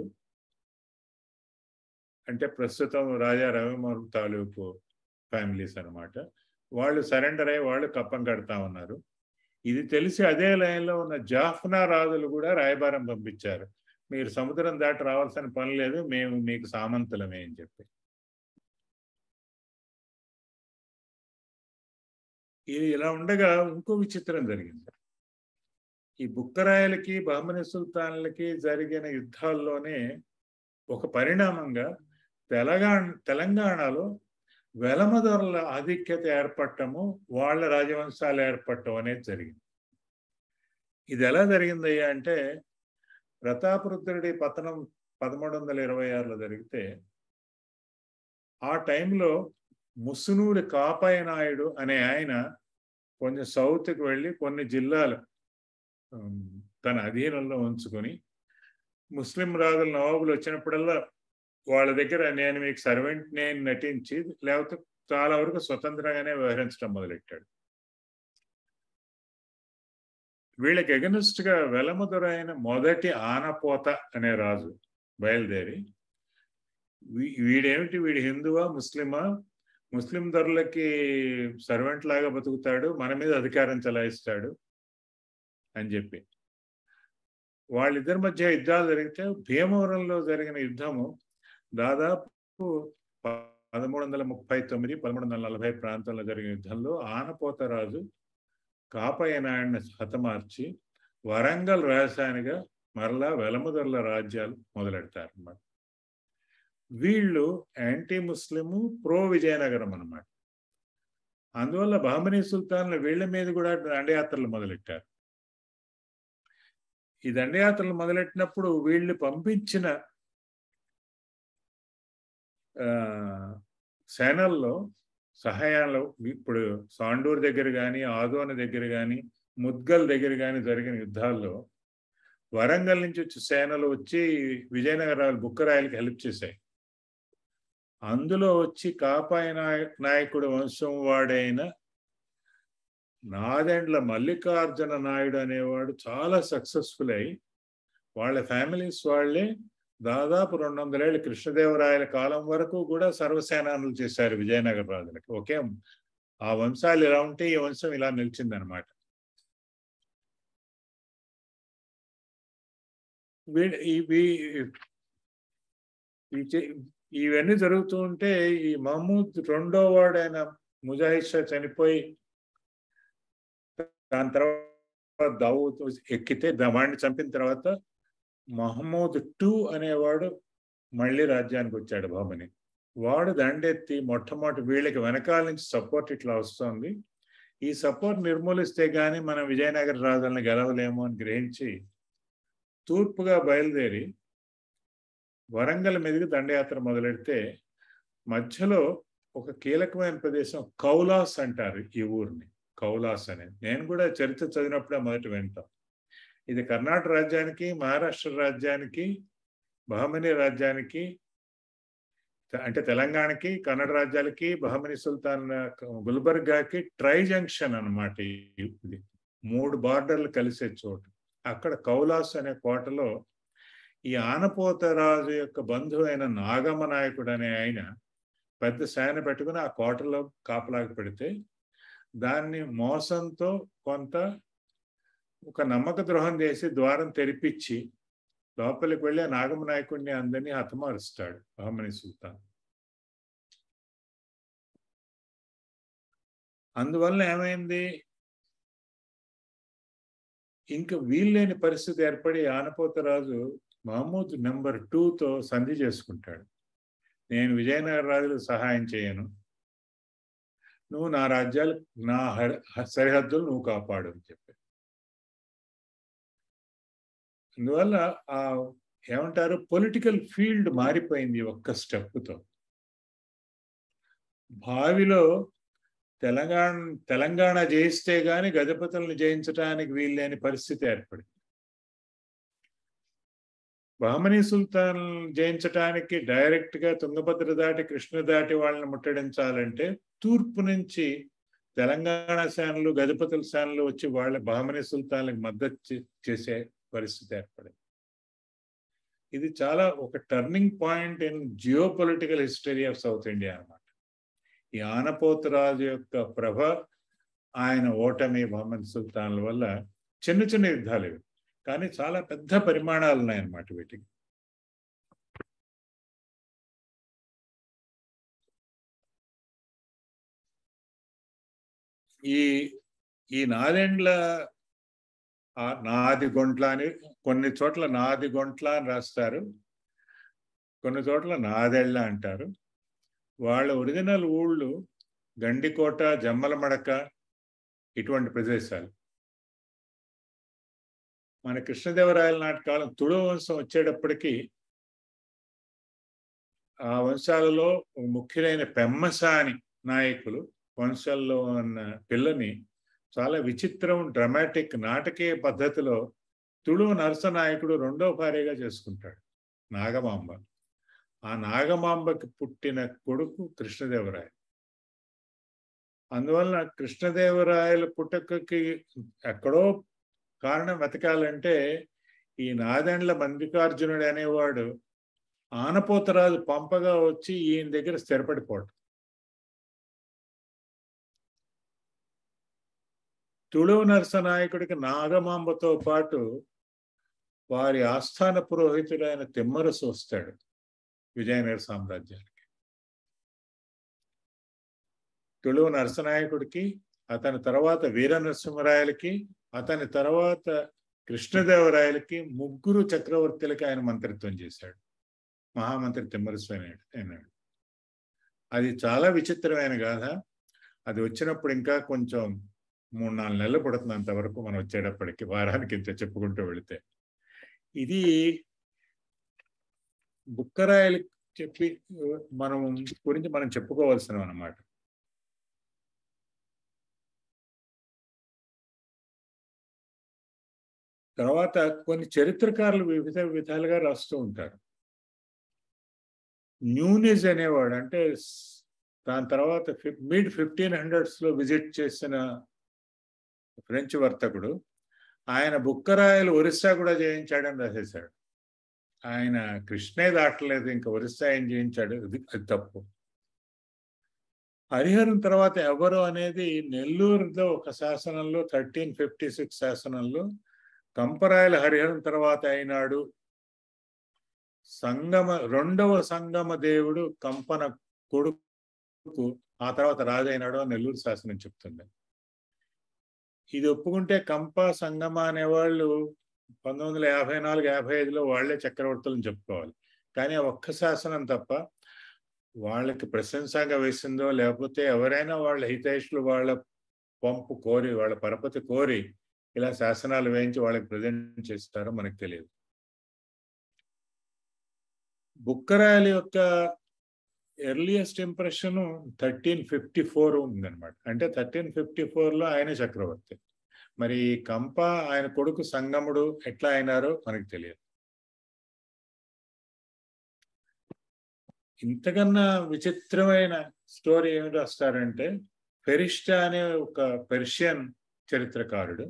అంటే ప్రస్తుతం రాజా రవివర్మ తాలూకు ఫ్యామిలీస్ అనమాట, వాళ్ళు సరెండర్ అయ్యి వాళ్ళు కప్పం కడతా ఉన్నారు. ఇది తెలిసి అదే లైన్లో ఉన్న జాఫ్నా రాజులు కూడా రాయబారం పంపించారు, మీరు సముద్రం దాటి రావాల్సిన పని లేదు, మేము మీకు సామంతులమే అని చెప్పి. ఇది ఇలా ఉండగా ఇంకో విచిత్రం జరిగింది. ఈ బుక్కరాయలకి బహమనీ సుల్తాన్లకి జరిగిన యుద్ధాల్లోనే ఒక పరిణామంగా తెలంగాణ తెలంగాణలో వెలమదొరల ఆధిక్యత ఏర్పడటము, వాళ్ళ రాజవంశాలు ఏర్పడటం అనేది జరిగింది. ఇది ఎలా జరిగిందయ్యా అంటే, ప్రతాపరుద్రుడి పతనం పదమూడు వందల ఇరవై ఆరులో జరిగితే ఆ టైంలో ముసునూరి కాపాయ నాయుడు అనే ఆయన కొంచెం సౌత్కి వెళ్ళి కొన్ని జిల్లాలు తన అధీనంలో ఉంచుకొని ముస్లిం రాజుల నవాబులు వచ్చినప్పుడల్లా వాళ్ళ దగ్గర నేను మీకు సర్వెంట్ నేను నటించి లేకపోతే చాలా వరకు స్వతంత్రంగానే వ్యవహరించడం మొదలెట్టాడు. వీళ్ళకి ఎగనిస్ట్ గా వెలమదురైన మొదటి ఆనపోత అనే రాజు బయలుదేరి, వీడేమిటి వీడి హిందువా ముస్లిమా, ముస్లిం దొరలకి సర్వెంట్ లాగా బతుకుతాడు, మన మీద అధికారం చెలాయిస్తాడు అని చెప్పి వాళ్ళిద్దరి మధ్య యుద్ధాలు జరిగితే భీమవరంలో జరిగిన యుద్ధము దాదాపు పదమూడు వందల ముప్పై తొమ్మిది పదమూడు వందల నలభై ప్రాంతంలో జరిగిన యుద్ధంలో ఆనపోత రాజు కాపయ్య నాయుడిని హతమార్చి వరంగల్ రాజధానిగా మరలా వెలమదొరల రాజ్యాలు మొదలెడతారు అన్నమాట. వీళ్ళు యాంటీ ముస్లిము, ప్రో విజయనగరం అన్నమాట. అందువల్ల బహమనీ సుల్తాన్లు వీళ్ళ మీద కూడా దండయాత్రలు మొదలెట్టారు. ఈ దండయాత్రలు మొదలెట్టినప్పుడు వీళ్ళు పంపించిన సేనల్లో సహాయాలు, ఇప్పుడు సాండూర్ దగ్గర కానీ ఆదోని దగ్గర కానీ ముద్గల్ దగ్గర కానీ జరిగిన యుద్ధాల్లో వరంగల్ నుంచి వచ్చి సేనలు వచ్చి విజయనగరాలు బుక్కరాయలకి హెల్ప్ చేశాయి. అందులో వచ్చి కాపాయ నాయకుడు వంశం వాడైన నాదెండ్ల మల్లికార్జున నాయుడు అనేవాడు చాలా సక్సెస్ఫుల్ అయి వాళ్ళ ఫ్యామిలీస్ వాళ్ళే దాదాపు రెండు వందలేళ్ళు కృష్ణదేవరాయల కాలం వరకు కూడా సర్వసేనానులు చేశారు విజయనగర రాజులకి. ఓకే, ఆ వంశాలు ఇలా ఉంటే ఈ వంశం ఇలా నిలిచిందనమాట. ఇవి ఇవన్నీ జరుగుతూ ఉంటే ఈ మహమూద్ రెండో వాడైన ముజాహిద్ షా చనిపోయి దాని తర్వాత దావూద్ ఎక్కితే వాడిని చంపిన తర్వాత మహమూద్ టూ అనేవాడు మళ్ళీ రాజ్యానికి వచ్చాడు బహమని. వాడు దండెత్తి మొట్టమొదటి వీళ్ళకి వెనకాల నుంచి సపోర్ట్ ఇట్లా వస్తుంది, ఈ సపోర్ట్ నిర్మూలిస్తే కానీ మనం విజయనగర రాజులను గెలవలేము అని గ్రహించి తూర్పుగా బయలుదేరి వరంగల్ మీదకి దండయాత్ర మొదలెడితే మధ్యలో ఒక కీలకమైన ప్రదేశం కౌలాస్ అంటారు ఈ ఊరిని. కౌలాస్ అనేది నేను కూడా చరిత్ర చదివినప్పుడే మొదట వింటాం. ఇది కర్ణాటక రాజ్యానికి, మహారాష్ట్ర రాజ్యానికి, బహమనీ రాజ్యానికి, అంటే తెలంగాణకి, కన్నడ రాజ్యాలకి, బహమనీ సుల్తాన్ గుల్బర్గాకి ట్రై జంక్షన్ అన్నమాట. ఇది మూడు బార్డర్లు కలిసే చోటు. అక్కడ కౌలాస్ అనే కోటలో ఈ ఆనపోతరాజు యొక్క బంధువు అయిన నాగమ నాయకుడు అనే ఆయన పెద్ద సేన పెట్టుకుని ఆ కోటలో కాపలాకి పెడితే దాన్ని మోసంతో కొంత ఒక నమ్మక ద్రోహం చేసి ద్వారం తెరిపించి లోపలికి వెళ్ళి ఆ నాగమ నాయకుడిని అందరినీ హతమారుస్తాడు బహమనీ సుల్తాన్. అందువల్ల ఏమైంది, ఇంకా వీల్లేని పరిస్థితి ఏర్పడి ఆనపోతరాజు మహమూద్ నెంబర్ టూతో సంధి చేసుకుంటాడు. నేను విజయనగర రాజులకు సహాయం చేయను, నువ్వు నా రాజ్యాలు, నా సరిహద్దులు నువ్వు కాపాడు అని చెప్పి. అందువల్ల ఆ ఏమంటారు పొలిటికల్ ఫీల్డ్ మారిపోయింది ఒక్క స్టెప్తో. భావిలో తెలంగాణ తెలంగాణ జయిస్తే గాని గజపతులను జయించడానికి వీల్లేని పరిస్థితి ఏర్పడింది. బహమనీ సుల్తాన్ జయించడానికి డైరెక్ట్ గా తుంగభద్ర దాటి కృష్ణ దాటి వాళ్ళని ముట్టడించాలంటే తూర్పు నుంచి తెలంగాణ సేనలు, గజపతుల సేనలు వచ్చి వాళ్ళ బహమనీ సుల్తాన్లకు మద్దతు చేసే పరిస్థితి ఏర్పడింది. ఇది చాలా ఒక turning point in geo political history of South India అన్నమాట. ఈ ఆనపోతరాజు యొక్క ప్రభ, ఆయన ఓటమి బహమనీ సుల్తాన్ల వల్ల చిన్న చిన్న యుద్ధాలు ఇవి, కానీ చాలా పెద్ద పరిమాణాలు ఉన్నాయన్నమాట వీటికి. ఈ ఈ నాదెండ్ల నాది గొంట్ల అని కొన్ని చోట్ల నాది గొంట్ల అని రాస్తారు, కొన్ని చోట్ల నాదెళ్ళ అంటారు. వాళ్ళ ఒరిజినల్ ఊళ్ళు గండికోట, జమ్మలమడక ఇటువంటి ప్రదేశాలు. మన కృష్ణదేవరాయల నాటి కాలం తుళు వంశం వచ్చేటప్పటికి ఆ వంశాలలో ముఖ్యులైన పెమ్మసాని నాయకులు వంశాల్లో ఉన్న పిల్లని చాలా విచిత్రం, డ్రామాటిక్ నాటకీయ పద్ధతిలో తుళు నరసనాయకుడు రెండో భార్యగా చేసుకుంటాడు నాగమాంబ. ఆ నాగమాంబకి పుట్టిన కొడుకు కృష్ణదేవరాయలు. అందువల్ల కృష్ణదేవరాయల పుట్టకకి ఎక్కడో కారణం వెతకాలంటే ఈ నాదెండ్ల మల్లికార్జునుడు అనేవాడు ఆనపోతరాజు పంపగా వచ్చి ఈయన దగ్గర స్థిరపడిపోవటం. తుళువు నరసనాయకుడికి నాగమాంబతో పాటు వారి ఆస్థాన పురోహితుడైన తిమ్మరసు వస్తాడు విజయనగర సామ్రాజ్యానికి. తుళువు నరసనాయకుడికి, అతని తర్వాత వీర నరసింహరాయలకి, అతని తర్వాత కృష్ణదేవరాయలకి ముగ్గురు చక్రవర్తులకి ఆయన మంత్రిత్వం చేశాడు. మహామంత్రి తిమ్మరసు అయినాడు. అది చాలా విచిత్రమైన గాథ. అది వచ్చినప్పుడు ఇంకా కొంచెం మూడు నాలుగు నెలలు పడుతుంది అంతవరకు మనం వచ్చేటప్పటికి, వారానికి ఇంత చెప్పుకుంటూ వెళితే. ఇది బుక్కరాయలు చెప్పి మనం గురించి మనం చెప్పుకోవాల్సినవి అన్నమాట. తర్వాత కొన్ని చరిత్రకారులు వివిధ విధాలుగా రాస్తూ ఉంటారు. న్యూనిజ్ అనేవాడు, అంటే దాని తర్వాత మిడ్ ఫిఫ్టీన్ హండ్రెడ్స్ లో విజిట్ చేసిన ఫ్రెంచ్ వర్తకుడు, ఆయన బుక్కరాయలు ఒరిస్సా కూడా జయించాడని రాసేశాడు. ఆయన కృష్ణే దాటలేదు, ఇంకా ఒరిస్సా ఏం జయించాడు, అది అది తప్పు. హరిహరం తర్వాత ఎవరు అనేది నెల్లూరులో ఒక శాసనంలో థర్టీన్ ఫిఫ్టీ సిక్స్ శాసనంలో కంపరాయల హరిహరం తర్వాత అయినాడు, సంగమ రెండవ సంగమ దేవుడు కంపన కొడుకు ఆ తర్వాత రాజు అయినాడు అని నెల్లూరు శాసనం చెప్తుంది. ఇది ఒప్పుకుంటే కంప, సంగమ అనేవాళ్ళు పంతొమ్మిది వందల యాభై నాలుగు యాభై ఐదులో వాళ్లే చక్రవర్తులను చెప్పుకోవాలి. కానీ ఆ ఒక్క శాసనం తప్ప వాళ్ళకి ప్రశంసగా వేసిందో లేకపోతే ఎవరైనా వాళ్ళ హితైషులు వాళ్ళ పంపు కోరి వాళ్ళ పరపతి కోరి ఇలా శాసనాలు వేయించి వాళ్ళకి ప్రజెంట్ చేస్తారో మనకు తెలియదు. బుక్కరాయల యొక్క earliest impression thirteen fifty four ఉందన్నమాట. అంటే థర్టీన్ ఫిఫ్టీ ఫోర్లో ఆయన చక్రవర్తి. మరి కంప ఆయన కొడుకు సంగముడు ఎట్లా అయినారో మనకు తెలియదు. ఇంతకన్నా విచిత్రమైన స్టోరీ ఏమి రాస్తారంటే, ఫెరిష్టా అనే ఒక పెర్షియన్ చరిత్రకారుడు,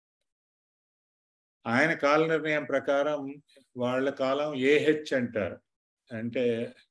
ఆయన కాల నిర్ణయం ప్రకారం వాళ్ళ కాలం ఏహెచ్ అంటారు. అంటే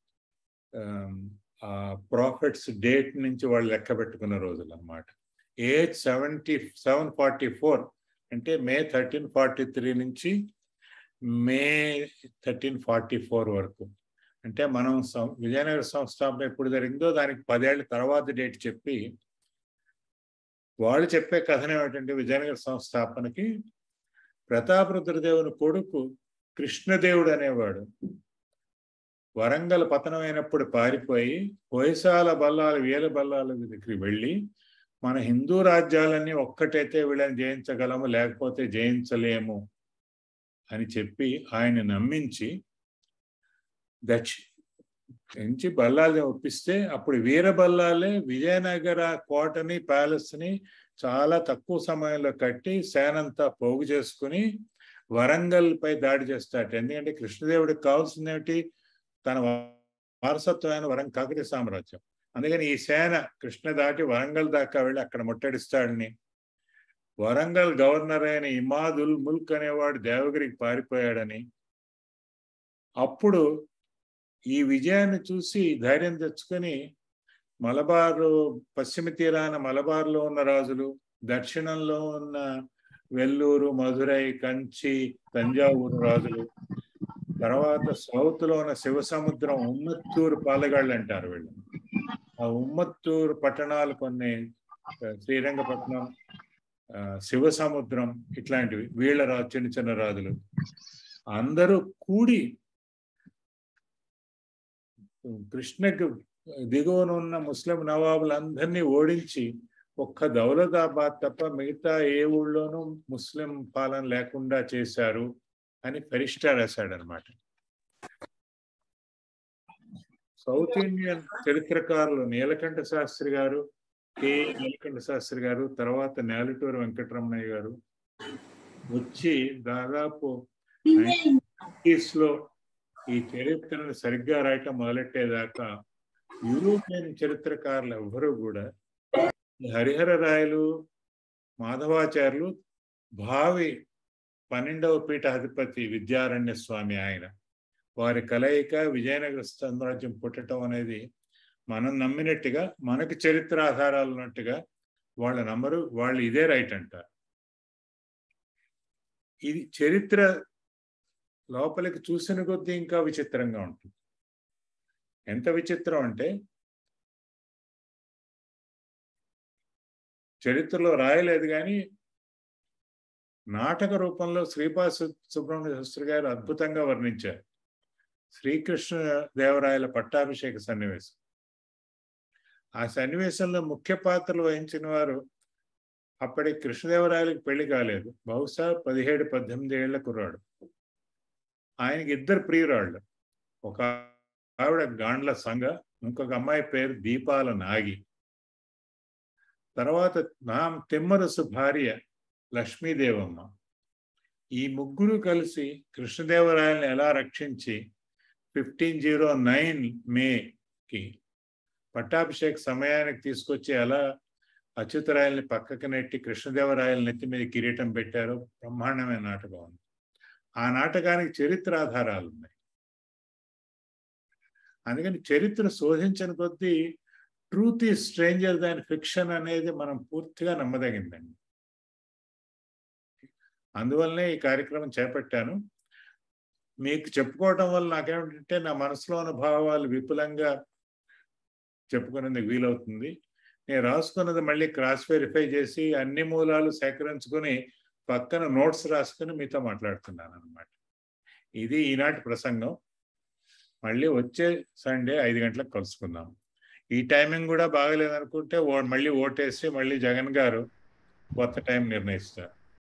ఆ ప్రాఫిట్స్ డేట్ నుంచి వాళ్ళు లెక్క పెట్టుకున్న రోజులు అన్నమాట. AH seventy seven forty four అంటే మే థర్టీన్ ఫార్టీ త్రీ నుంచి మే థర్టీన్ ఫార్టీ ఫోర్ వరకు. అంటే మనం విజయనగర సంస్థాపన ఎప్పుడు జరిగిందో దానికి పదేళ్ల తర్వాత డేట్ చెప్పి వాళ్ళు చెప్పే కథనం ఏమిటంటే, విజయనగర సంస్థాపనకి ప్రతాపరుద్రదేవుని కొడుకు కృష్ణదేవుడు అనేవాడు వరంగల్ పతనమైనప్పుడు పారిపోయి హొయసాల బల్లాల వీల బల్లాల దగ్గరికి వెళ్ళి మన హిందూ రాజ్యాలన్నీ ఒక్కటైతే వీళ్ళని జయించగలము లేకపోతే జయించలేము అని చెప్పి ఆయన నమ్మించి దక్షి నుంచి బల్లాల్ని ఒప్పిస్తే అప్పుడు వీరబల్లాలే విజయనగర కోటని ప్యాలెస్ని చాలా తక్కువ సమయంలో కట్టి సేనంతా పోగు చేసుకుని వరంగల్ పై దాడి చేస్తాడు. ఎందుకంటే కృష్ణదేవుడికి కావాల్సింది ఏమిటి, తన వారసత్వమైన వరం కాకతీయ సామ్రాజ్యం. అందుకని ఈ సేన కృష్ణ దాటి వరంగల్ దాకా వెళ్ళి అక్కడ ముట్టడిస్తాడని, వరంగల్ గవర్నర్ అయిన ఇమాదుల్ ముల్క్ అనేవాడు దేవగిరికి పారిపోయాడని, అప్పుడు ఈ విజయాన్ని చూసి ధైర్యం తెచ్చుకొని మలబారు పశ్చిమ తీరాన మలబార్లో ఉన్న రాజులు, దక్షిణంలో ఉన్న వెల్లూరు, మధురై, కంచి, తంజావూరు రాజులు, తర్వాత సౌత్ లో ఉన్న శివసముద్రం, ఉమ్మత్తూరు పాలగాళ్ళు అంటారు వీళ్ళు. ఆ ఉమ్మత్తూరు పట్టణాలు కొన్ని, శ్రీరంగపట్నం, శివసముద్రం, ఇట్లాంటివి వీళ్ళ రా చిన్న చిన్న రాజులు అందరూ కూడి కృష్ణకు దిగువన ఉన్న ముస్లిం నవాబులందరినీ ఓడించి ఒక్క దౌలతాబాద్ తప్ప మిగతా ఏ ఊళ్ళోనూ ముస్లిం పాలన లేకుండా చేశారు అని ఫెరిష్టా రాశాడనమాట. సౌత్ ఇండియన్ చరిత్రకారులు నీలకంఠ శాస్త్రి గారు, కె నీలకంఠ శాస్త్రి గారు, తర్వాత నేలటూరు వెంకటరమణయ్య గారు వచ్చి దాదాపు లో ఈ చరిత్రను సరిగ్గా రాయటం మొదలెట్టేదాకా యూరోపియన్ చరిత్రకారులు ఎవ్వరూ కూడా హరిహర రాయలు, మాధవాచార్యులు, భావి పన్నెండవ పీఠాధిపతి విద్యారణ్య స్వామి ఆయన, వారి కలయిక విజయనగర సామ్రాజ్యం పుట్టడం అనేది మనం నమ్మినట్టుగా, మనకు చరిత్ర ఆధారాలు ఉన్నట్టుగా వాళ్ళ నమ్మరు. వాళ్ళు ఇదే రైట్ అంటారు. ఇది చరిత్ర లోపలికి చూసిన కొద్దీ ఇంకా విచిత్రంగా ఉంటుంది. ఎంత విచిత్రం అంటే, చరిత్రలో రాయలేదు కానీ నాటక రూపంలో శ్రీపాద సుబ్రహ్మణ్య శాస్త్రి గారు అద్భుతంగా వర్ణించారు శ్రీకృష్ణ దేవరాయల పట్టాభిషేక సన్నివేశం. ఆ సన్నివేశంలో ముఖ్య పాత్రలు వహించిన వారు అప్పటి కృష్ణదేవరాయలకు పెళ్లి కాలేదు, బహుశా పదిహేడు పద్దెనిమిది ఏళ్ల కుర్రాడు. ఆయనకి ఇద్దరు ప్రియురాళ్ళు, ఒక ఆవిడ గాండ్ల సంగ, ఇంకొక అమ్మాయి పేరు దీపాల నాగి, తర్వాత నా తిమ్మరసు భార్య లక్ష్మీదేవమ్మ. ఈ ముగ్గురు కలిసి కృష్ణదేవరాయల్ని ఎలా రక్షించి ఫిఫ్టీన్ జీరో నైన్ మేకి పట్టాభిషేక సమయానికి తీసుకొచ్చి ఎలా అచ్యుతరాయల్ని పక్కకి నెట్టి కృష్ణదేవరాయల నెత్తి మీద కిరీటం పెట్టారో బ్రహ్మాండమైన నాటకం ఉంది. ఆ నాటకానికి చరిత్ర ఆధారాలు ఉన్నాయి. అందుకని చరిత్ర శోధించిన కొద్దీ truth is stranger than fiction అనేది మనం పూర్తిగా నమ్మదగిందండి. అందువల్లనే ఈ కార్యక్రమం చేపట్టాను. మీకు చెప్పుకోవటం వల్ల నాకేమిటంటే నా మనసులో ఉన్న భావాలు విపులంగా చెప్పుకునేందుకు వీలవుతుంది. నేను రాసుకున్నది మళ్ళీ క్రాస్ వెరిఫై చేసి అన్ని మూలాలు సేకరించుకొని పక్కన నోట్స్ రాసుకుని మీతో మాట్లాడుతున్నాను అన్నమాట. ఇది ఈనాటి ప్రసంగం. మళ్ళీ వచ్చే సండే ఐదు గంటలకు కలుసుకుందాం. ఈ టైమింగ్ కూడా బాగలేదనుకుంటే మళ్ళీ ఓటేసి మళ్ళీ జగన్ గారు కొత్త టైం నిర్ణయిస్తారు.